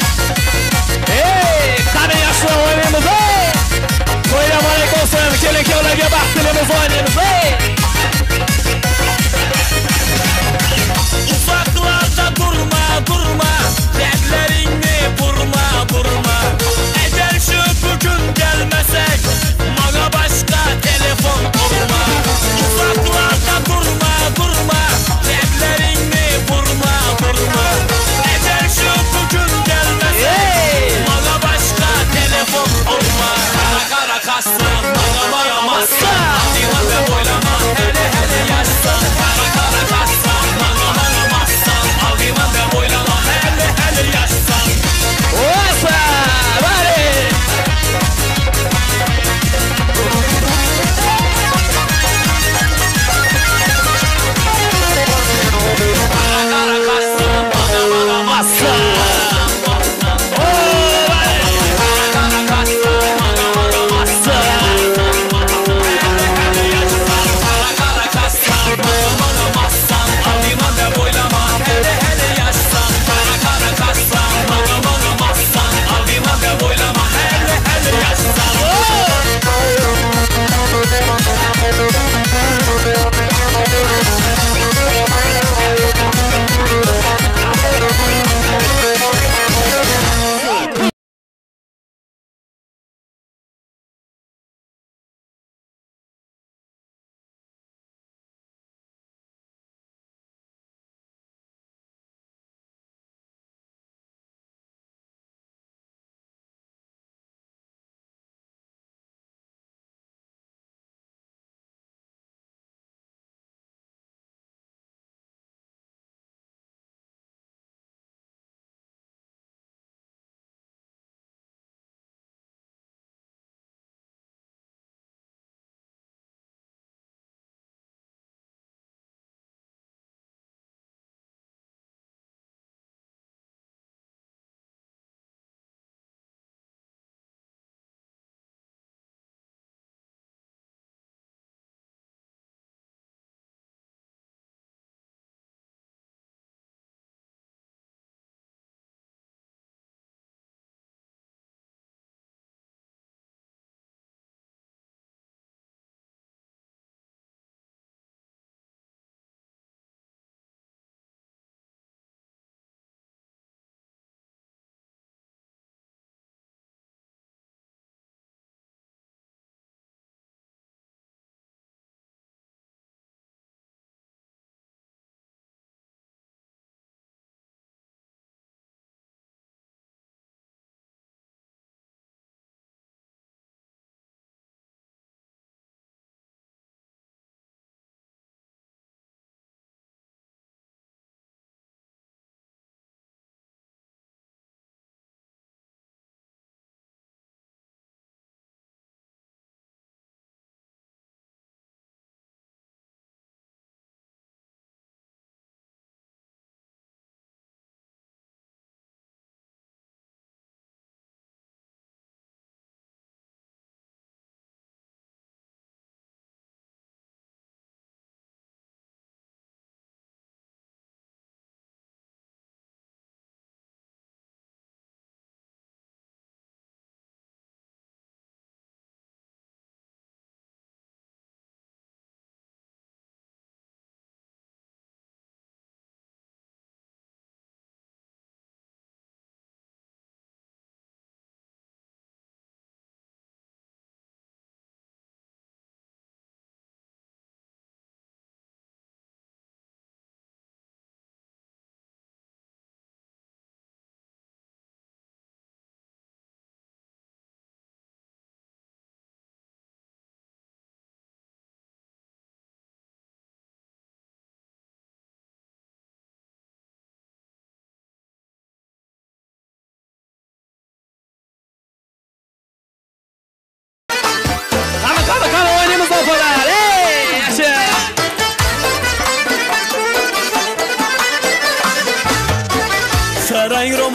Hey kanı yaşlı oynayalım. Oynamak olsun kelek yollarga baxtimiz oynayalım. Uzaklarda durma yerlerini burma. Eğer şu bugün gelmez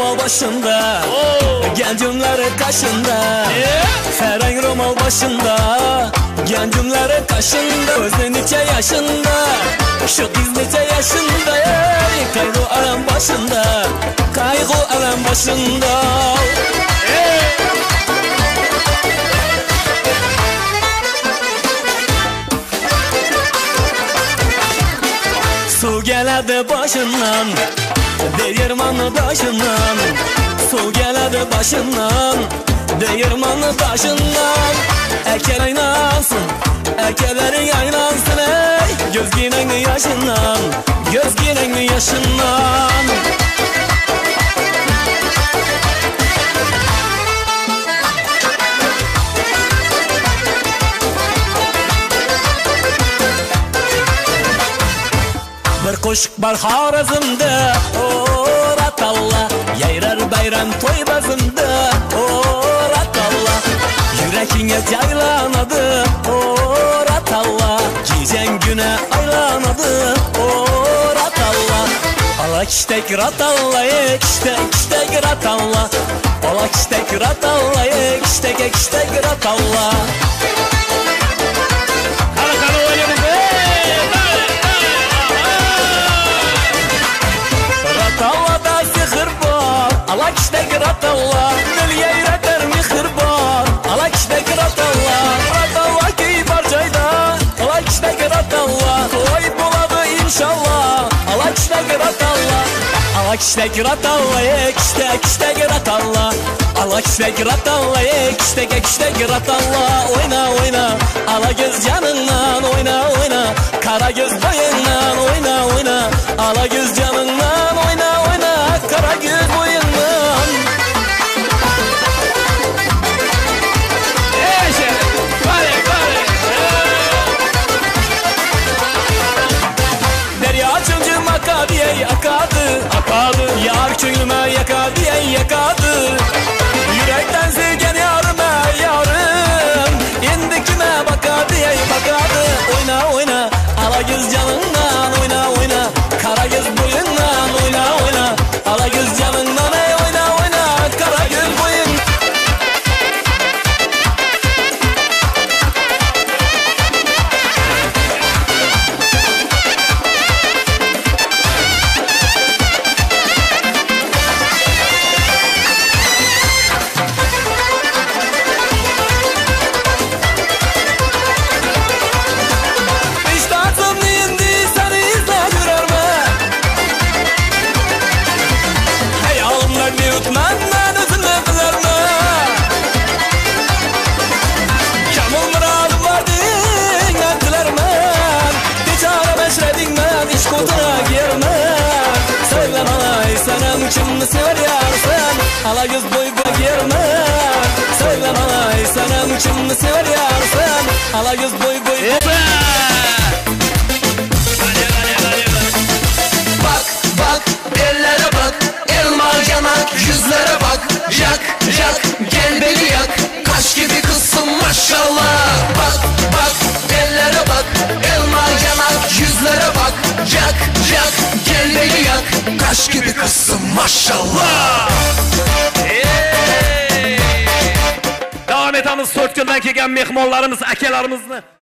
romal başında, gencimleri kaşında. Fereng romal başında, gencimleri kaşında. Özü neçe yaşında, şu kız neçe yaşında. Kaygı alem başında, kaygı alem başında. Su geledi başından, değirmanı taşından. Su geledi başından, değirmanı taşından. Ekel aynansın, ekellerin aynansın ey. Göz girenli yaşından, göz girenli yaşından. Bir koşuk var Harazımda, Ratalla. Yayrar bayram toy bazımda, Ratalla. Yürekine caylanadı, Ratalla. Gecen güne aylanadı, Ratalla. Ala kiştek Ratalla, kiştek Ratalla. Ala kiştek Ratalla, kiştek Ratalla. Ratalla'da sihir var, ala kiştek Ratalla. Dil yeyreter mihir var, ala kiştek Ratalla. Ratalla ki parçayda, ala kiştek Ratalla. Toy buladı inşallah, ala kiştek Ratalla. Ala kiştek Ratalla, kiştek Ratalla. Ala kiştek Ratalla, kiştek Ratalla. Oyna oyna, ala göz canından oyna oyna. Kara göz boyundan oyna oyna. Ala göz canından oyna oyna. Kara göz boyundan. Derya çocuğum akadı, akadı. Yar köyüme yakadı, yakadı. Yürekten sevgen yarıma yarım. İndi kime bakadı, bakadı. Oyna oyna, ala göz canından oyna oyna. Kara göz boyundan oyna oyna. Ala göz canından oyna oyna. Kara göz boyun. Kimni sever yarsan, ala göz boy boy girme. Söyle bana sana kimni sever yarsan, ala göz boy boy. Bak bak ellere bak, elma yanak yüzlere bak. Jak jak gel beni yak, kaş gibi kızsın maşallah. Bak bak ellere bak, elma yanak yüzlere bak. Jak jak gel beni yak, kaş gibi kızsın maşallah. Devam etamiz 4 kundan kelgan mehmonlarimiz, akalarimizni.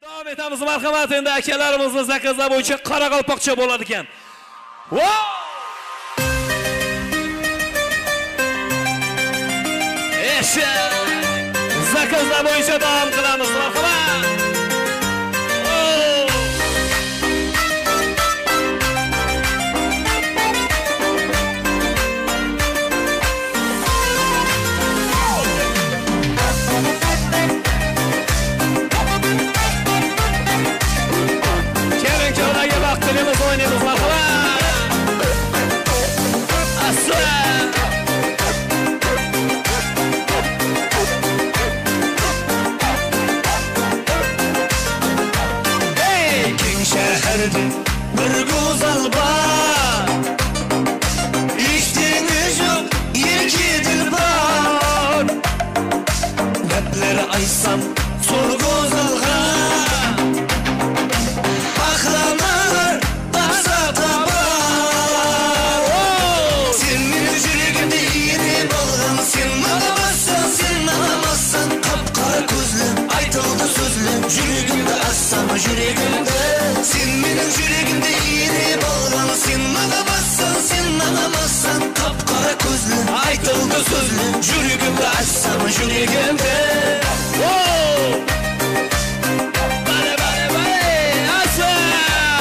Davom etamiz marhamat, endi akalarimizni zakazlar bo'yicha Qoraqalpoqcha bo'ladi ekan. Wow! Esha! Zakazlar bo'yicha davom qilamiz marhamat. Oynayamiz, oynayamiz marhamat. Aslan. Hey, keng shaharda bir go'zal bar. Eshitdingiz yo'q, yerga dilbar. Gaplari aytsam, so'l go'zalga. Yüreğimde assam yüreğimde sen benim yüreğimde yeri bağlan sen ağlamazsan sen ağlamazsan kapkara gözlü aytıldı sözlü yüreğimde assam yüreğimde bale bale bale assam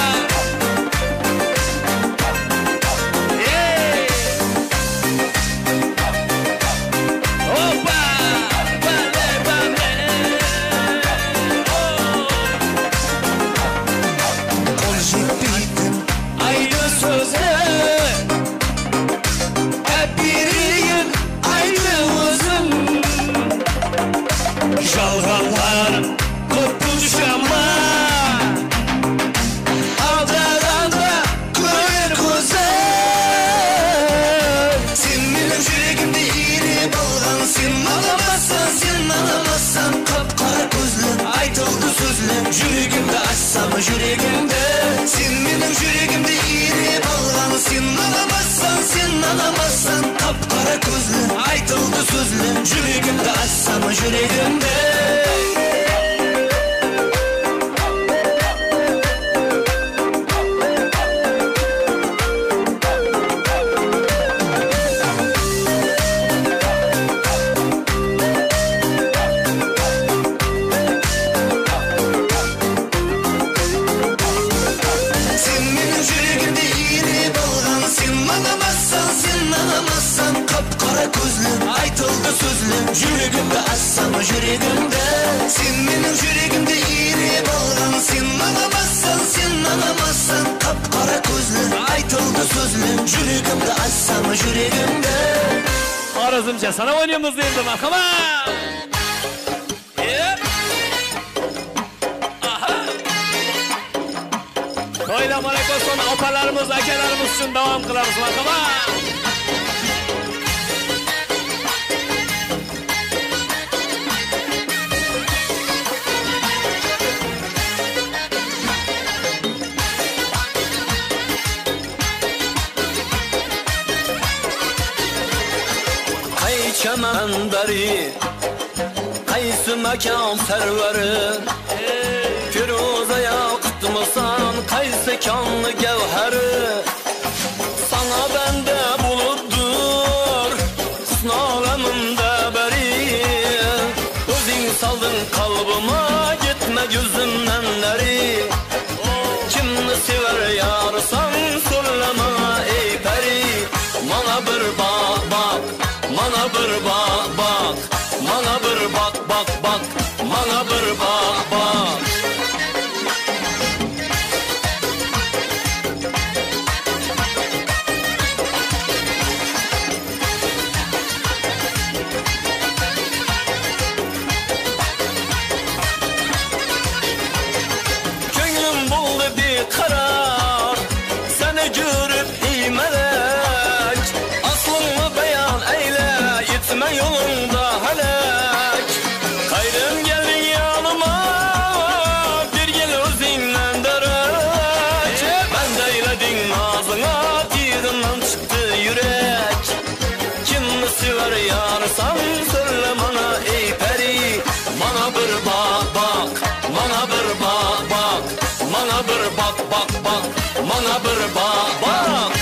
hoppa bale bale aynı söze hep biriyim aynı uzun жалғанlar kopuşama aldıranda koyar koza sen benim yüreğimde yeri bağlan sen ağlamazsan sen ağlamazsan kapkara gözlü aytıldı sözlü yüreğimde açsam yüreğimde sen benim yüreğimde yeri bağlan sen ağlamazsan sen ağlamazsan kapkara gözlü aytıldı sözlü yüreğimde açsam yüreğimde yüreğimde assam yüreğimde sen benim yüreğimde yeri bağlan sen ağlamazsan sen ağlamazsan kapkara gözlü aytıldı sözlü yüreğimde assam yüreğimde Arazımca sana oynayamız değildi marhaba Toyda malakoston opalarımız akalarımız için devam kılarız marhaba Çemenderi Kaysı mekan serveri Firuze'ye kutmusan Kaysı kanlı gevheri Sana bende buluttur Husn alemimde beri Özün saldın kalbıma Gitme gözümden neri Kimni sever yarsan Söyleme ey peri Bana bir bak bak Mana bir bak bak, mana bir bak bak bak, mana bir bak bak. Könlüm buldu bir karar, seni görüp imelek. Aslını beyan eyle. Gitme yolunda helak Kayrım geldin yanıma Bir gel özünle derek Ben de eyledin ağzına Didimden çıktı yürek Kimni sever yarsan Söyle bana ey peri Bana bir bak bak Bana bir bak mana bir bak bak bak, mana bir bak bak.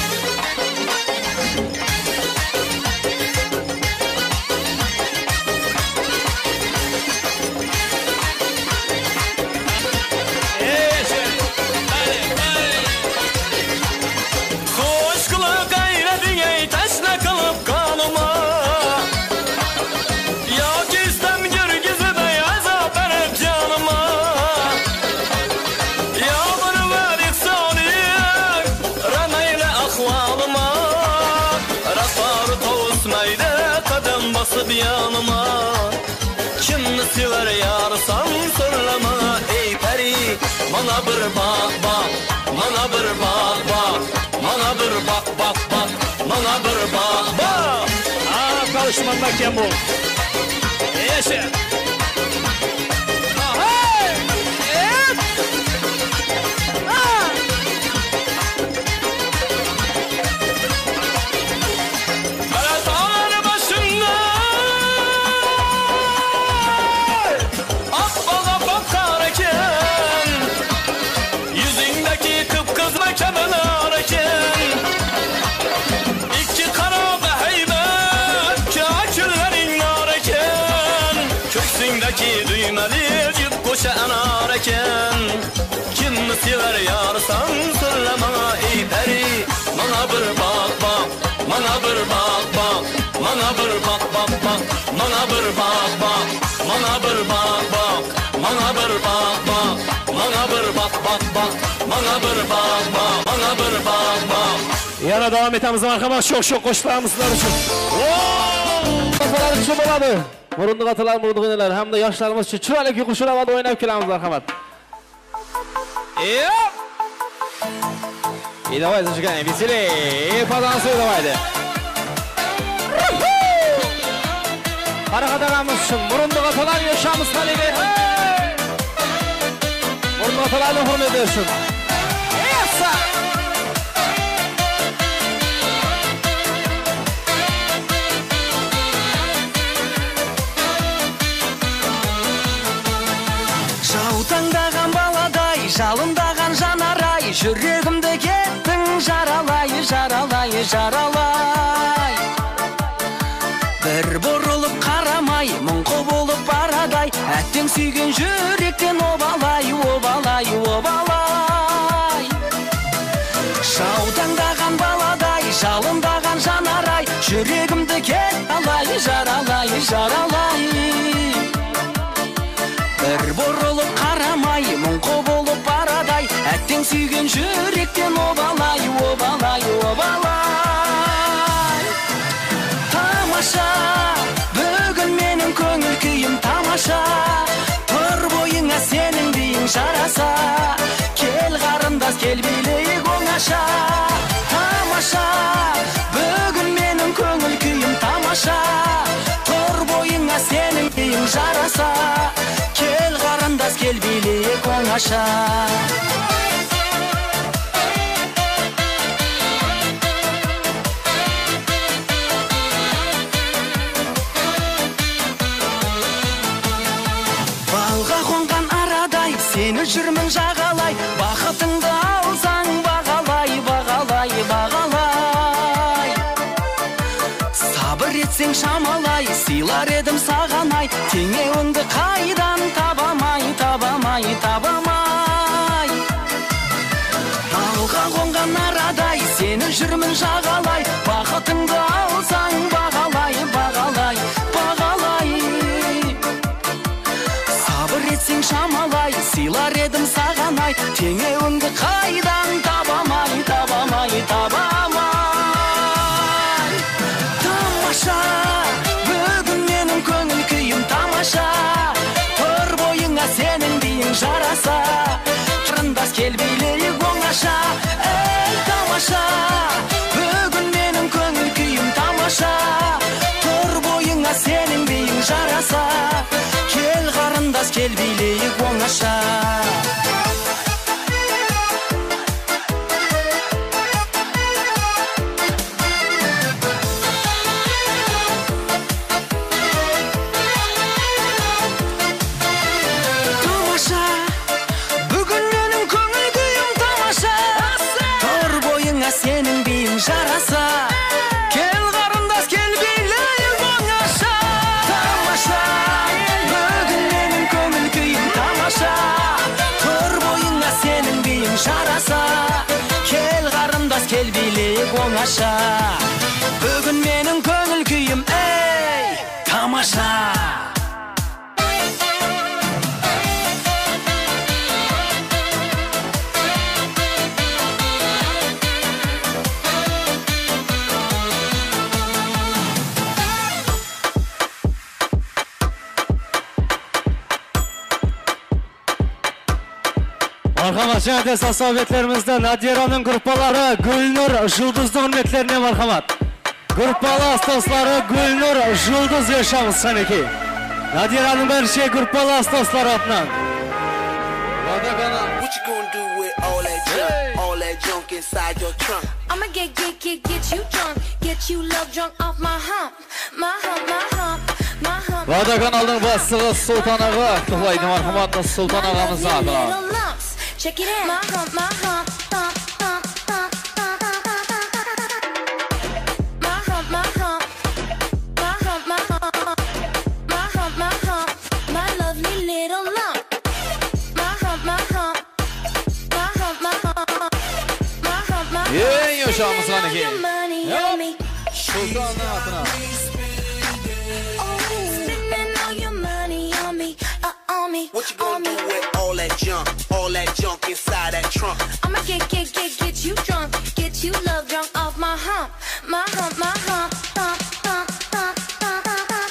Yanıma kimni sever yarsan sorlama ey peri, mana bir bak bak, mana bir bak bak, mana bir bak bak bak, mana bir bak bak. Kavuşmanla kim bu? Yaşa. Kimni sever yarsan sorlama ey peri, mana bir bak bak, mana bir bak bak, mana bir bak bak bak, mana bir bak bak, mana bir bak bak, mana bir bak bak, mana bir bak bak bak, mana bir bak bak, mana bir bak bak. Yana devam etamiz marhamat, çok qo'shiqlarimiz sizlar uchun. Kafalar uchun bo'ladi. Murundiq atalar, murundiq enalar hamda yoshlarimiz uchun chiroyli qo'shiqlar o'ynab kelamiz marhamat. И давай зажигаем веселее, потанцуй давайте. Hareket edemiz için Murundiq atalar yaşamız talebi. Murundiq atalarla hürmet ediyorsun. Yesa! Жаутаңдаған баладай, жалындаған жанарай, жүрегімді кеттің жаралай, жаралай, жаралай. Бір бұрылып қарамай, мұңқы болып барадай, әттең сүйген жүректен обалай, обалай, обалай. Жаутаңдаған баладай, жалындаған жанарай, жүрегімді кетталай, жаралай, жаралай. Бір бұрылып қарамай, мұңқы болып барадай, әттең сүйген жүректен обалай, обалай, обалай. Тамаша, бүгін менің көңіл күйім тамаша, тұр бойыңа сенің дейін жараса, кел қарындас, кел билейік оңаша. Тамаша, бүгін менің көңіл күйім тамаша, тұр бойыңа сенің дейін жараса, кел қарындас, кел билейік оңаша. Балға қонған арадай, сені жүрмін жағалай, бақытыңды алсаң бағалай, бағалай, бағалай. Сабыр етсең шамалай, сыйлар едім сағанай, теңеуіңді қайдан табамай, табамай, табамай. Балға қонған арадай, сені жүрмін жағалай, бақытыңды алсаң бағалай, бағалай, бағалай. Сабыр етсең шамалай, сыйлар едім сағанай, теңеуіңді қайдан табамай, табамай, табамай. Тамаша, бүгін менің көңіл күйім тамаша, тұр бойыңа сенің дейін жараса, қарындас, кел билейік оңаша. Ей тамаша, бүгін менің көңіл күйім тамаша, тұр бойыңа сенің дейін жараса, кел қарындас, кел билейік оңаша. Тамаша, бүгін менің көңіл күйім жараса. Kel qarindosh kel bilik oңаша. Бүгін менің көңіл күйім ey тамаша. Marhamat, şahane sohbetlerimizde Nadiranın gruppaları Gülnur Жұлдыздың hürmetlerine marhamat. Gruppalı astosları Gülnur Жұлдыз yaşamız sanki. Nadiranın bir şey gruppalı astosları atından. What you gonna do with all that junk inside your trunk? I'ma get you drunk, get you love drunk off my hump, my hump, my hump, my hump. Vada kanalının başlığı Sultan Ağa. Tuhlaydı marhamatla Sultan Ağamız adına. Check it out, my hump, my hump, thump, thump, thump, thump, my hump, my hump, my hump, my hump, my hump, my hump, my lovely little lump, my hump, my hump, my hump, my hump, my hump, my hump. Yeah, yaşamız sanki. Sultan adına. What you gonna do with all that junk inside that trunk? I'ma get you drunk, get you love drunk off my hump, my hump, my hump, thump, thump, thump, thump,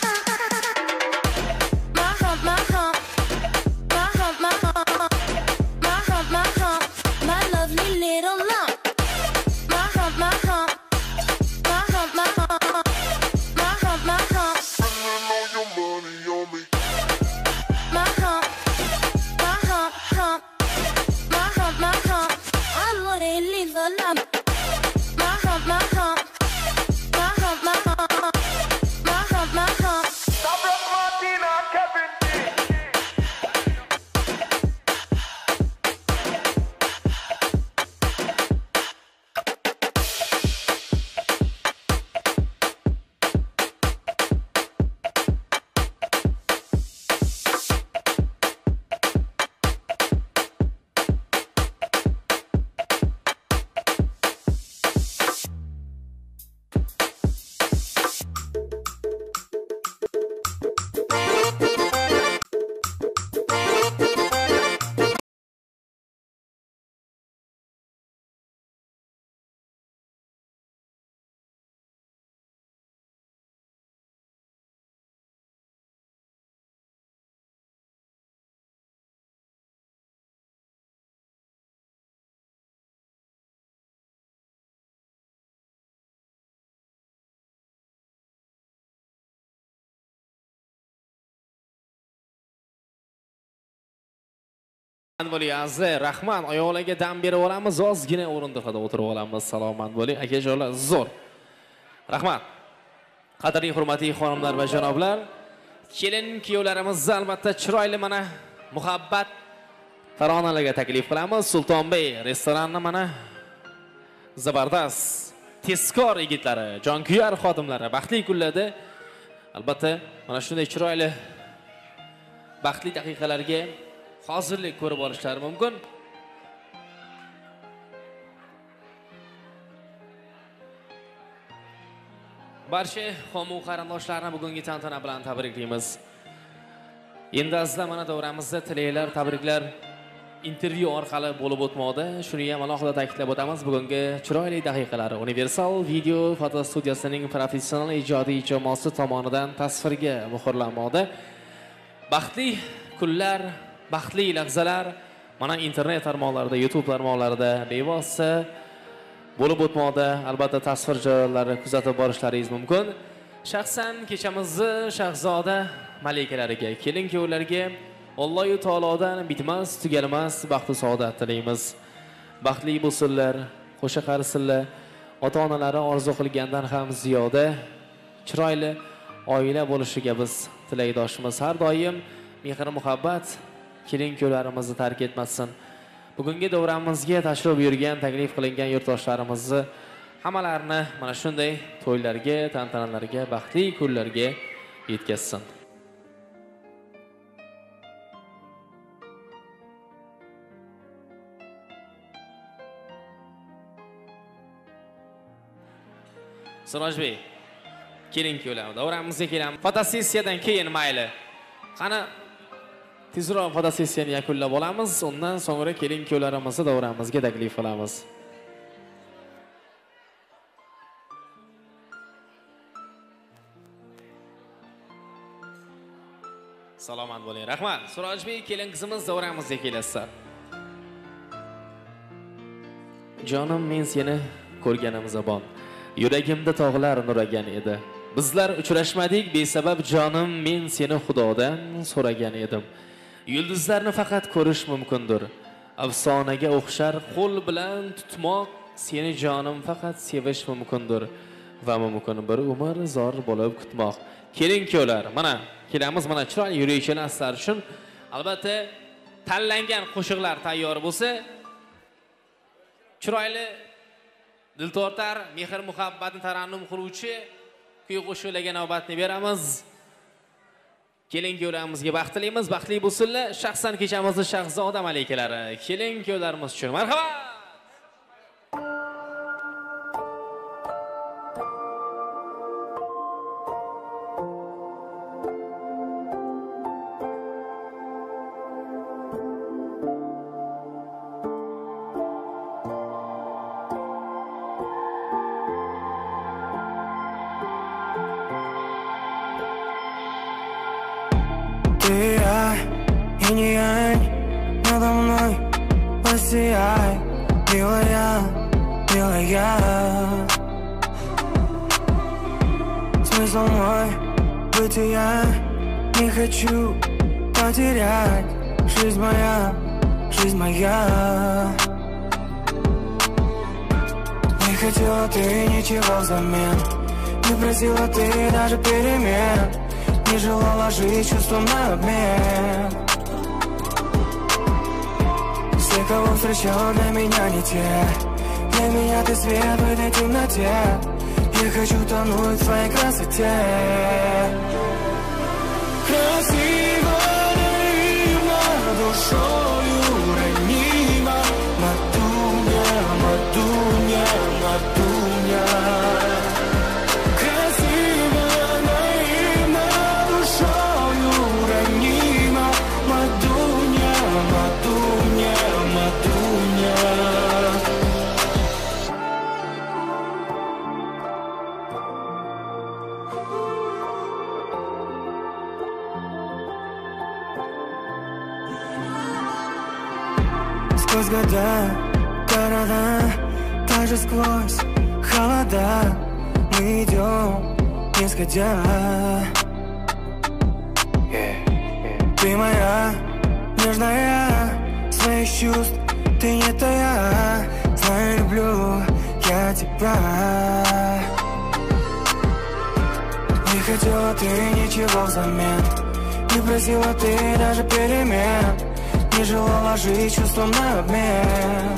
my hump, my hump, my hump, my hump, my hump, my hump, my lovely little lump, my hump, my hump, my hump, my hump, my hump, my hump. Spending all your money on me. My hump, my hump, hump, my hump, my hump. I wouldn't leave a lump. My hump, my hump, my hump, my hump, my hump, my hump. Stop rock Martina, Kevin D. Bo'ling azizlar, rahmat. Oyoqlarga dam berib olamiz, ozgina o'rindiqda o'tirib olamiz. Salomat bo'ling, akajonlar, zo'r. Rahmat. Qadrli hurmatli xonimlar va janoblar, kelin kuyovlarimizni albatta chiroyli mana muhabbat taronalarga taklif qilamiz. Sultonbey restoranni mana zabardast, tezkor yigitlari, jonkuyar xodimlari baxtli kunlarda albatta mana shunday chiroyli baxtli daqiqalarga hozirlik ko'rib olishlari mumkin. Barcha xomu qarindoshlarni bugungi tantana bilan tabriklaymiz. Endi azizlar mana davramizda tilaklar, tabriklar intervyu orqali bo'lib o'tmoqda. Shuni ham alohida ta'kidlab o'tamiz. Bugungi chiroyli daqiqalar Universal Video foto studiyasining professional ijodiy jamoasi tomonidan tasvirga muhrlanmoqda. Baxtli kunlar, baxtli lahzalar mana internet tarmoqlarida, YouTube tarmoqlarida bevosita bo'lib o'tmoqda. Albatta tasvir joylari kuzatib borishlaringiz mumkin. Shaxsan kechamizni Shahzoda malikalariga, kelin-kuyovlarga Alloh taolodan bitmas, tugalmas baxt va saodat tilaymiz. Baxtli bo'lsinlar, qo'sha qarisinlar, ota-onalari orzu qilgandan ham ziyoda chiroyli oila bo'lishiga biz tilakdoshimiz. Har doim mehr muhabbat kelin-kuyovlarimizni tark etmasin. Bugungi davramizga tashrif buyurgan, taklif qilingan yurtdoshlarimizni hammalarini mana shunday to'ylarga, tantanalarga, baxtli kunlarga yetkazsin. Sirojbek, keling-kuylar, davramizga kelamiz. Fotosessiyadan keyin mayli. Qani tezroq fotosessiyani yakunlab olamiz, undan so'ngra keling-kuylarimizni davramizga taklif qilamiz. Salomat bo'ling. Rahmat. Sirojbek, kelin qizimiz davramizga kelasizlar. Jonim, men seni ko'rganim zamon. Yuragimda tog'lar nuragan edi. Bizlar uchrashmadik besabab jonim, men seni Xudodan so'ragan edim. Yulduzlarni faqat ko'rish mumkindir. Afsonaga o'xshar qo'l bilan tutmoq, seni jonim faqat sevish mumkindir va mumkin bir umr zor bo'lib kutmoq. Keling-kuylar, mana kelamiz, mana chiroyli yuraychilar sizlar uchun. Albatta, tanlangan qo'shiqlar tayyor bo'lsa, chiroyli dil tortar, mehr muhabbatni tarannum qiluvchi kuy qo'shiqlarga navbatni beramiz. Keling-kuylarimizga baxtlaymiz, baxtli bo'lsinlar. Shaxsan kechamizni Shahzoda malikalari. Keling-kuylarimiz uchun marhamat. Надо мной посияй, милая, милая. Смысл мой бытия не хочу потерять. Жизнь моя, жизнь моя. Не хотела ты ничего взамен, не просила ты даже перемен, не желала жить чувством на обмен. Все, кого встречал, для меня не те. Для меня ты свет в этой темноте. Я хочу тонуть в своей красоте. Красиво, наивно, душою ранима. Матуня, матуня, матуня. Красиво, наивно, душою ранима. Матуня, матуня, матуня. Сквозь года, города, даже сквозь холода мы идем, не сходя. Ты моя, нежная, своих чувств ты не тая. Знаю, люблю я тебя. Не хотела ты ничего взамен, не просила ты даже перемен, не желала жить чувством на обмен.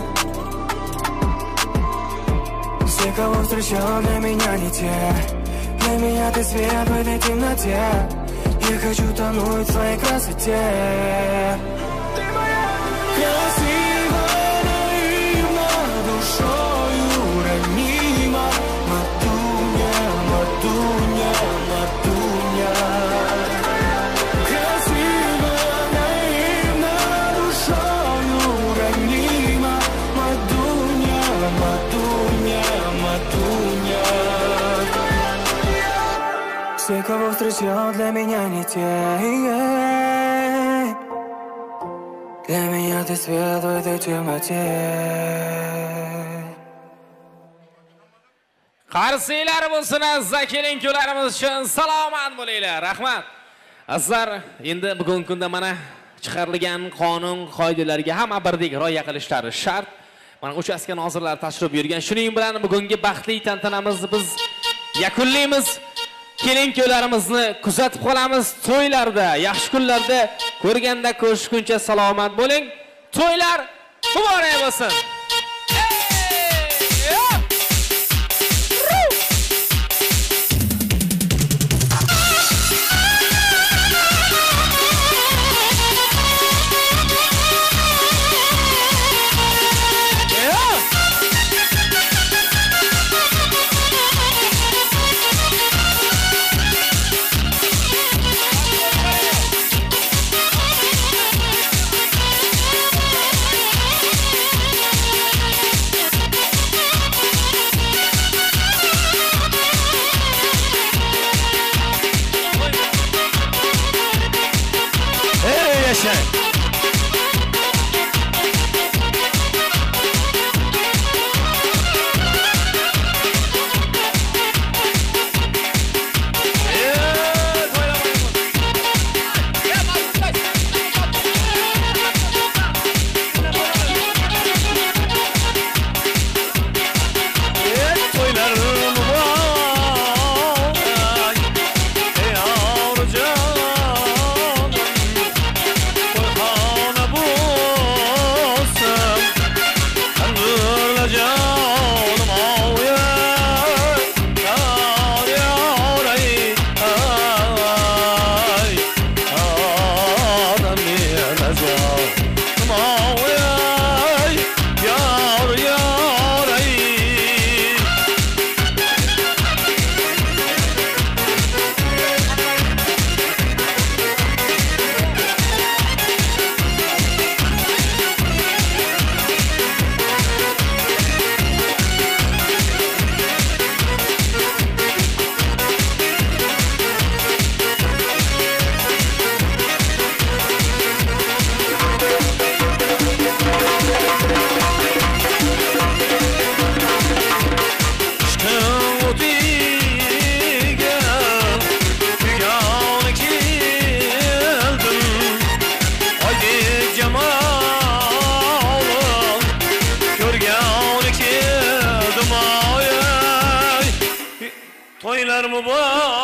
Все, кого встречал, для меня не те. Для меня ты свет в этой темноте. Я хочу тонуть в своей красоте. Ты моя красиво, наивно, душою ранима. Матуня, матуня, матуня. Красиво, наивно, душою ранима. Матуня, матуня, матуня. Все, кого встречал, для меня не те. Для меня ты свет в этой темноте. Qarsiylar bo'lsin, azza keling-kuylarimiz uchun salomat bo'linglar. Rahmat. Azizlar, endi bugungi kunda mana chiqarilgan qonun qoidalariga hamma birdek rioya qilishlari shart. Mana uchastka nozirlari tashrif buyurgan. Shuning bilan bugungi baxtli tantanamizni biz yakunlaymiz. Keling-kuylarimizni kuzatib qolamiz. To'ylarda, yaxshi kunlarda ko'rganda ko'rishguncha salomat bo'ling. To'ylar muborak bo'lsin. Oylarımı bu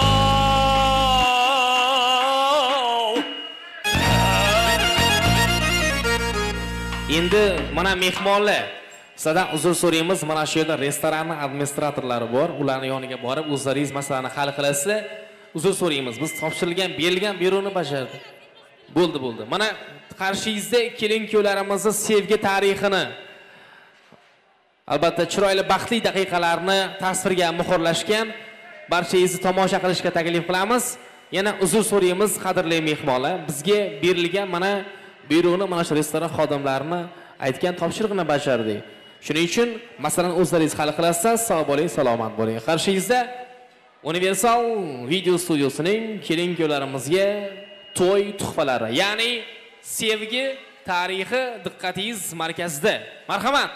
Endi mana mehmonlar sizdan uzr so'raymiz. Mana shu yerda restoranning administratorlari bor. Ularning yoniga borib o'zlaringiz masalani hal qilasizlar. Uzr so'raymiz. Biz topshirilgan, berilgan buyruqni bajardik. Bo'ldi. Mana qarshingizda kelin-kuyovlarimizni sevgi tarixini, albatta chiroyli baxtli daqiqalarni tasvirga muhrlashgan barchangizni tomosha qilishga taklif qilamiz. Yana uzr so'raymiz qadrli mehmonlar. Bizga berilgan mana buyruqni mana shu restoran xodimlarini aytgan topshiriqni bajardik. Shuning uchun masalani o'zlaringiz hal qilasiz. Sog' bo'ling, salomat bo'ling. Qarshingizda Universal video studiosining kelin-kuyovlarimizga to'y tuhfalari, ya'ni sevgi tarixi diqqatingiz markazida. Marhamat.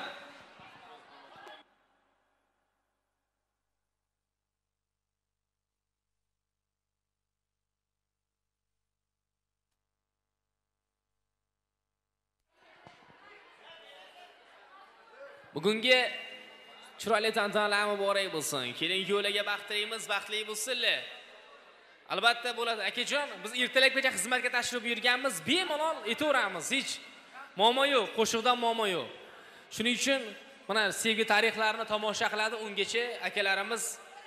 Bugungi chiroyli tantanalar muborak bo'lsin. Kelin-kuyovlarga baxt tilaymiz, baxtli bo'lsinlar. Albatta bo'ladi akajon, biz ertalabgacha xizmatga tashrif buyurganmiz, bemalol aytaveramiz, hech muammo yo'q, qo'shiqdan muammo yo'q. Shuning uchun mana sevgi tarixlarini tomosha qiladi ungacha akalarimiz.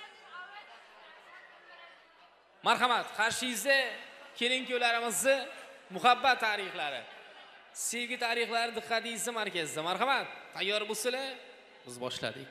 Marhamat, qarshingizda kelin-kuyovlarimizni muhabbat tarixlari, sevgi tarixlari diqqatingizni markazida. Marhamat, tayyor bo'lsizlar, biz boshladik.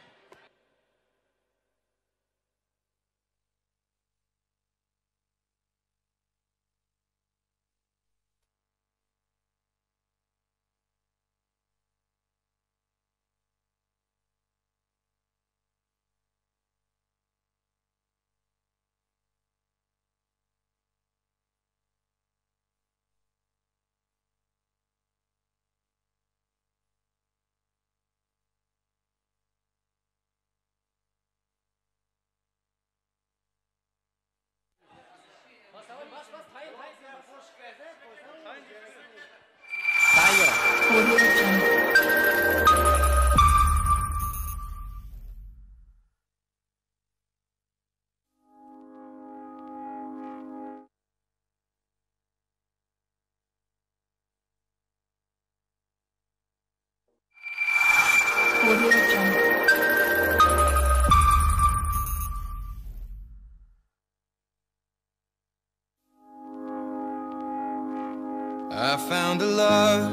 I found a love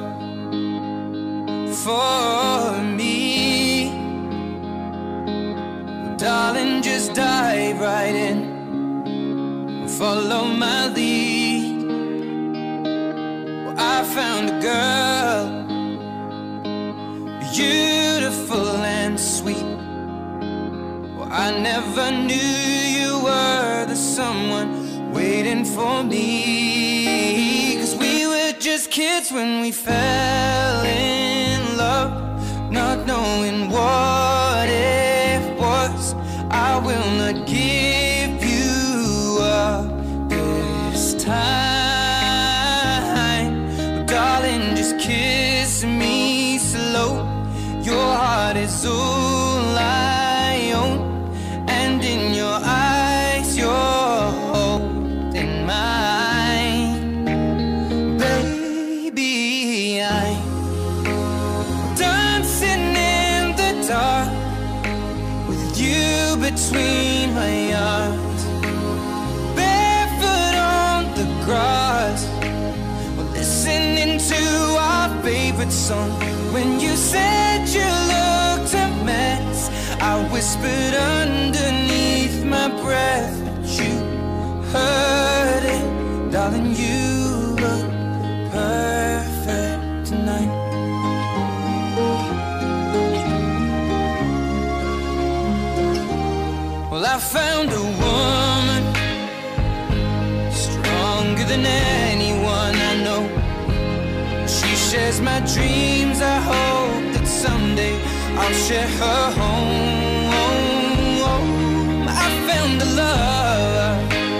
for me. Well, darling, just dive right in and follow my lead. Well, I found a girl, beautiful and sweet. Well, I never knew you were the someone waiting for me. Just kids when we fell in love, not knowing what it was. I will not give you up this time. But darling, just kiss me slow. Your heart is all I own, and in your eyes you're holding mine. Between my arms, barefoot on the grass, we're listening to our favorite song. When you said you looked a mess, I whispered underneath my breath, but you heard it, darling. You look perfect tonight. Well, I found a woman stronger than anyone I know. She shares my dreams. I hope that someday I'll share her home. I found a love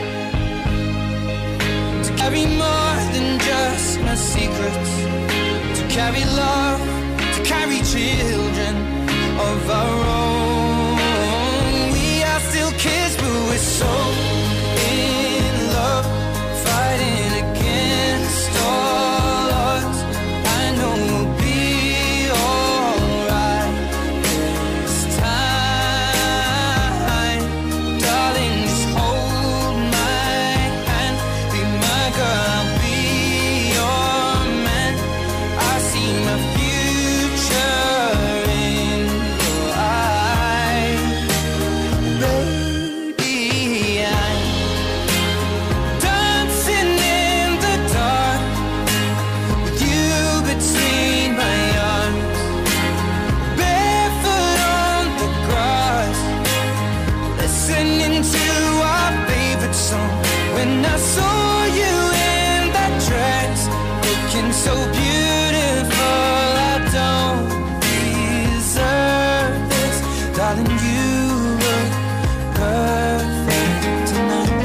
to carry more than just my secrets, to carry love, to carry children of our own. Still kids, but so beautiful. I don't deserve this, darling. You look perfect tonight.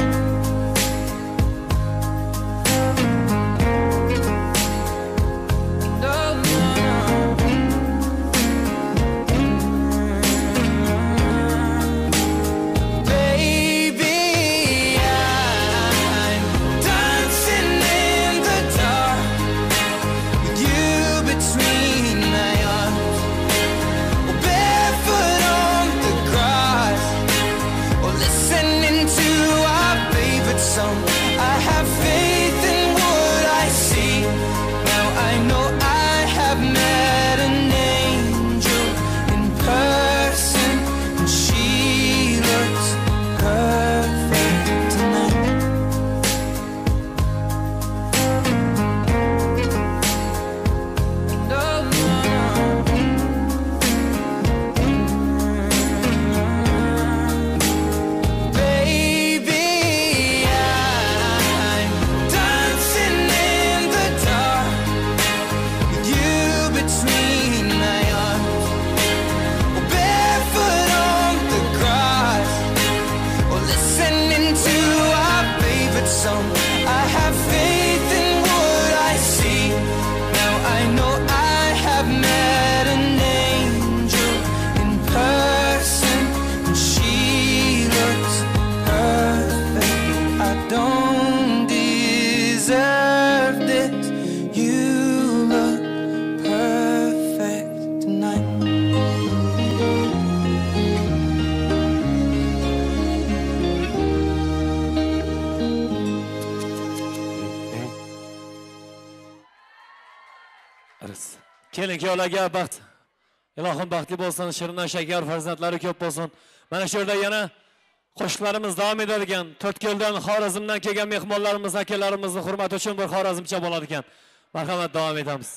I have faith in what I see. Now I know I have met an angel in person, and she looks perfect tonight. I have faith in what I see. Now I know I have met an angel in person, and she looks perfect. I don't deserve this. You look perfect tonight. Keling kuyovlarga baxt. Ilohim baxtli bo'lsin, shirindan shakar farzandlari ko'p bo'lsin. Mana shu yerda yana qo'shiqlarimiz davom etadigan. To'rtko'ldan, Xorazmdan kelgan mehmonlarimiz, akalarimizni hurmati uchun bir xorazmcha bo'ladi ekan. Marhamat, davom etamiz.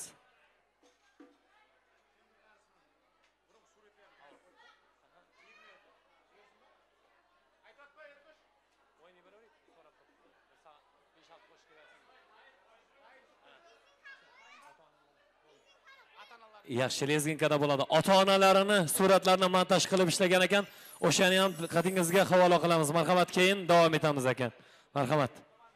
Yaxshi lezginkada bo'ladi. Ota-onalarini suratlarini montaj qilib ishlagan ekan. O'shani ham diqqatingizga havola qilamiz. Marhamat, keyin davom etamiz ekan. Marhamat.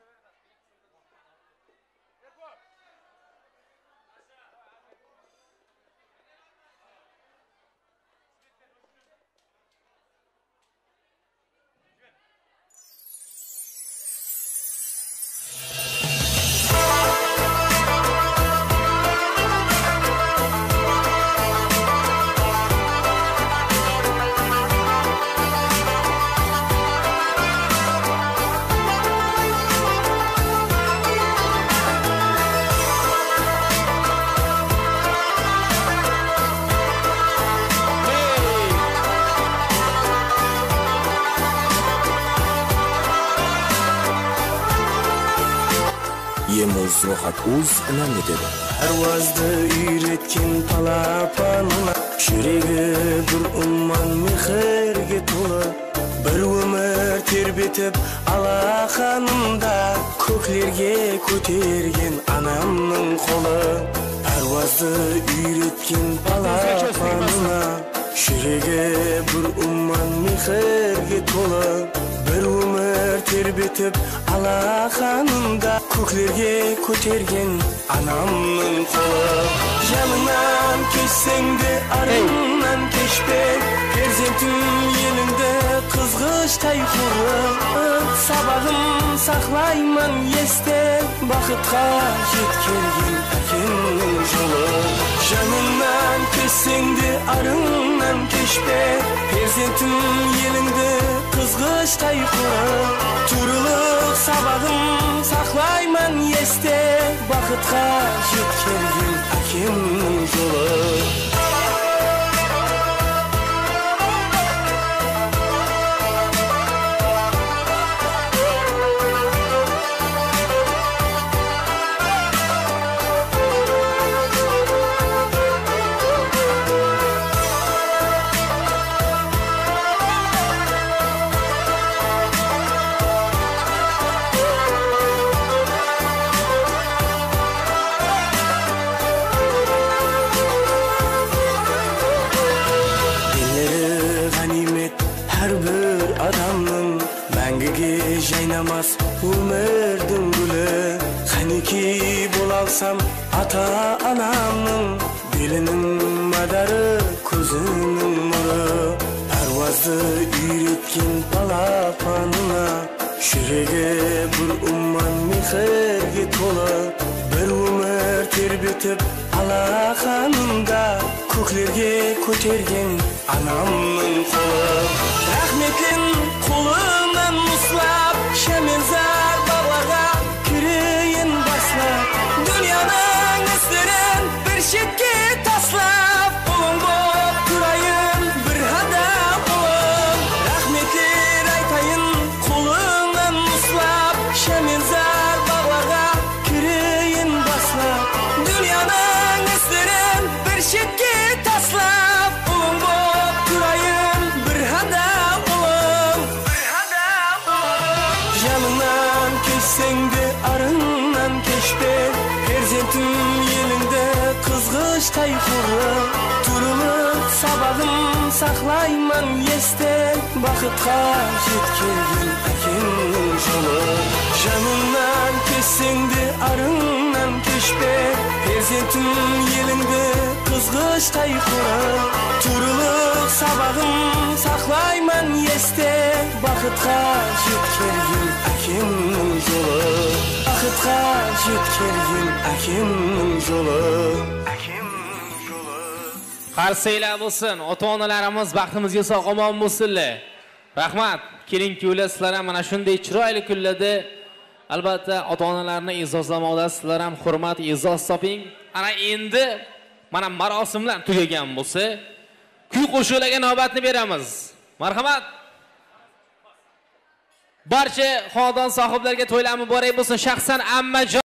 Rohat uz namededi. Pervazda üretken palapanına, Şüregi bir umman meherge to'la. Bir ömür terbetip alakanında, Köklerge ko'tergen anamның qo'li. Pervazda üretken palapanına, Şüregi bir umman meherge to'la. Bir ömür terbetip alakanında, Köklerge ko'tergen anamның qo'li. Yanından keçseng de arından keçpe, Perzentim yelinde kızgıçtay hurur. Sabahım saklayman yeste, Bakıtqa yetkergen akemning jolu. Yanından keçseng de arından keçpe, Perzentim yelinde kızgıçtay hurur. Turuluq sabahım saklayman yeste, Bakıtqa yetkergen akemning jolu. Kaynamaz umerdin gülü Haniki bulalsam ata anamın Dilinin madarı Közünün nuru Pervazı üretken palapanına Şürege bir umman meherge tola Bir umar terbetip alakanında Köklerge kötergen anamın kolu Rahmetin kolundan muslap Şemenzar babaga kireyin baslap Dünyanın isterin bir şekki taslap Ulun bop durayın bir hada olun Rahmetler aytayın kolundan muslap Şemenzar babaga kireyin baslap Dünyanın isterin bir şekki taslap Ulun bop durayın bir hada olun Yanından geçsen de arından geçme Herzentin yelinde kızgıçtay kuru Turulup sabahın saklayman yeste Bakıtqa yetkirgin akenin jolu Yanından geçsen de arından geçme Herzentin yelinde kızgıçtay kuru Turulup sabahın saklayman yeste Bakıtqa yetkirgin akenin jolu Bakıtqa yetkirgin akenin jolu Qarsaylar bo'lsin, ota-onalarimiz baxtimizga sog'-omon bo'lsinlar. Rahmat. Keling-kuylar sizlar ham mana shunday chiroyli kunlarda albatta ota-onalarni e'zozlamoqda sizlar ham hurmat, e'zoz toping. Ana endi mana marosimlar tugagan bo'lsa, kuy qo'shiqlarga navbatni beramiz. Marhamat. Barcha xonadon sohiblariga to'ylar muborak bo'lsin. Shaxsan amma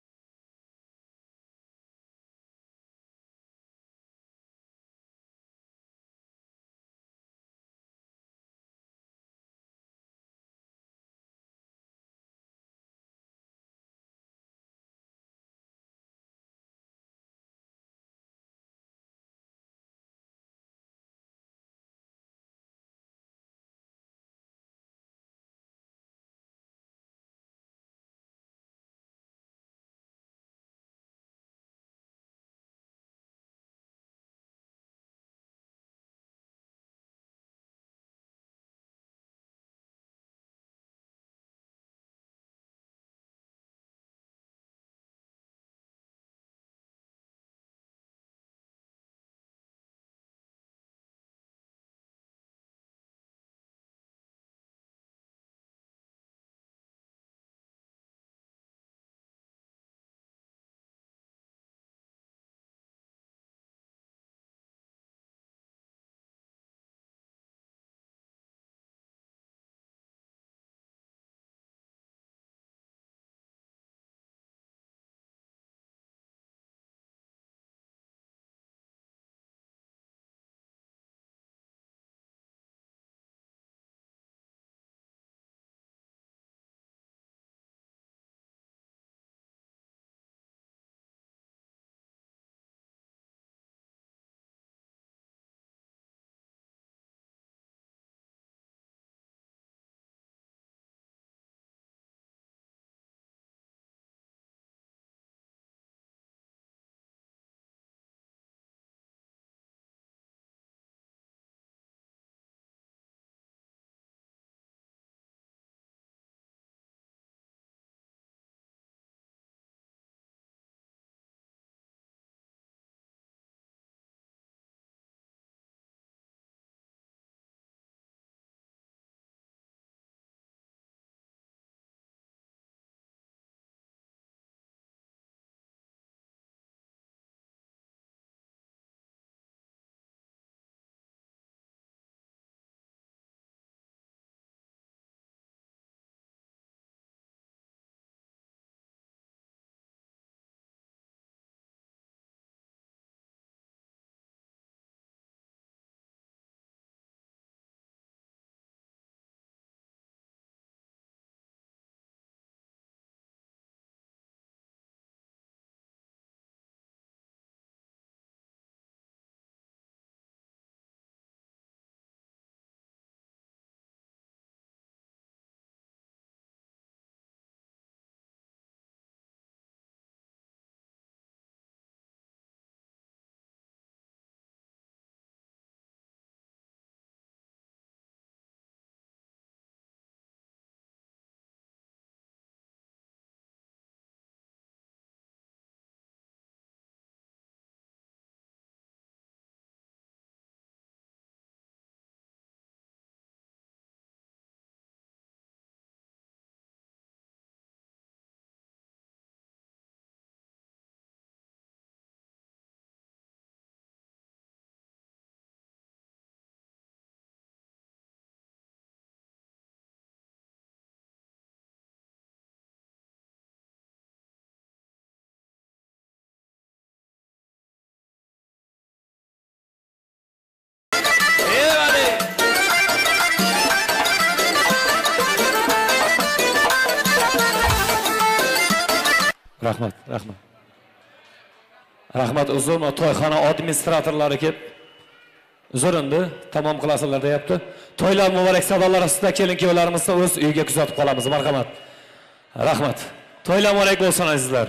Rahmat, rahmat. Rahmat, uzun to'yxona administratorlari kelib uzurindi, tamom qilasizlar deyapti. To'ylar muborak sadolar ostida kelin-kuyovlarimizni o'z uyiga kuzatib qolamiz. Marhamat. Rahmat. To'ylar muborak bo'lsin azizlar.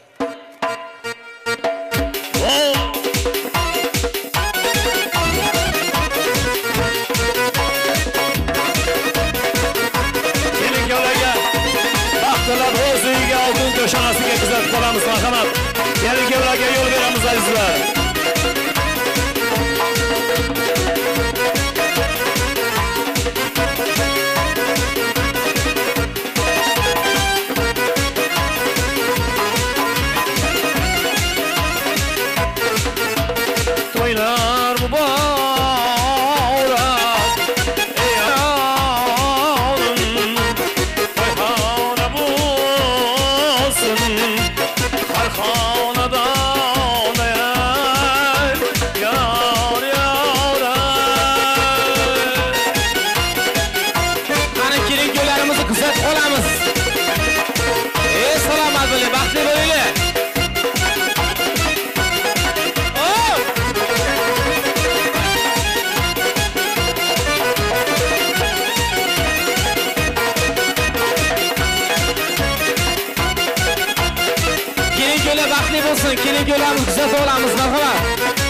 Kelin-kuyovlarga vaqtlar o'z uyiga oltin to'shanasiga kuzatib qolamiz. Marhamat. Kelin-kuyovlarga yo'l beramiz azizlar. Toylar mübarek, ey anım, toyxona bo'lsin, har xonadan yar Qani kelin-kuyovlarimizni kuzatib qolamiz. Salomat bo'ling, baxtli bo'linglar. Kelin-kuyovlar baxtli bo'lsin, kelin-kuyovlarimizni kuzatib olamiz, marhamat.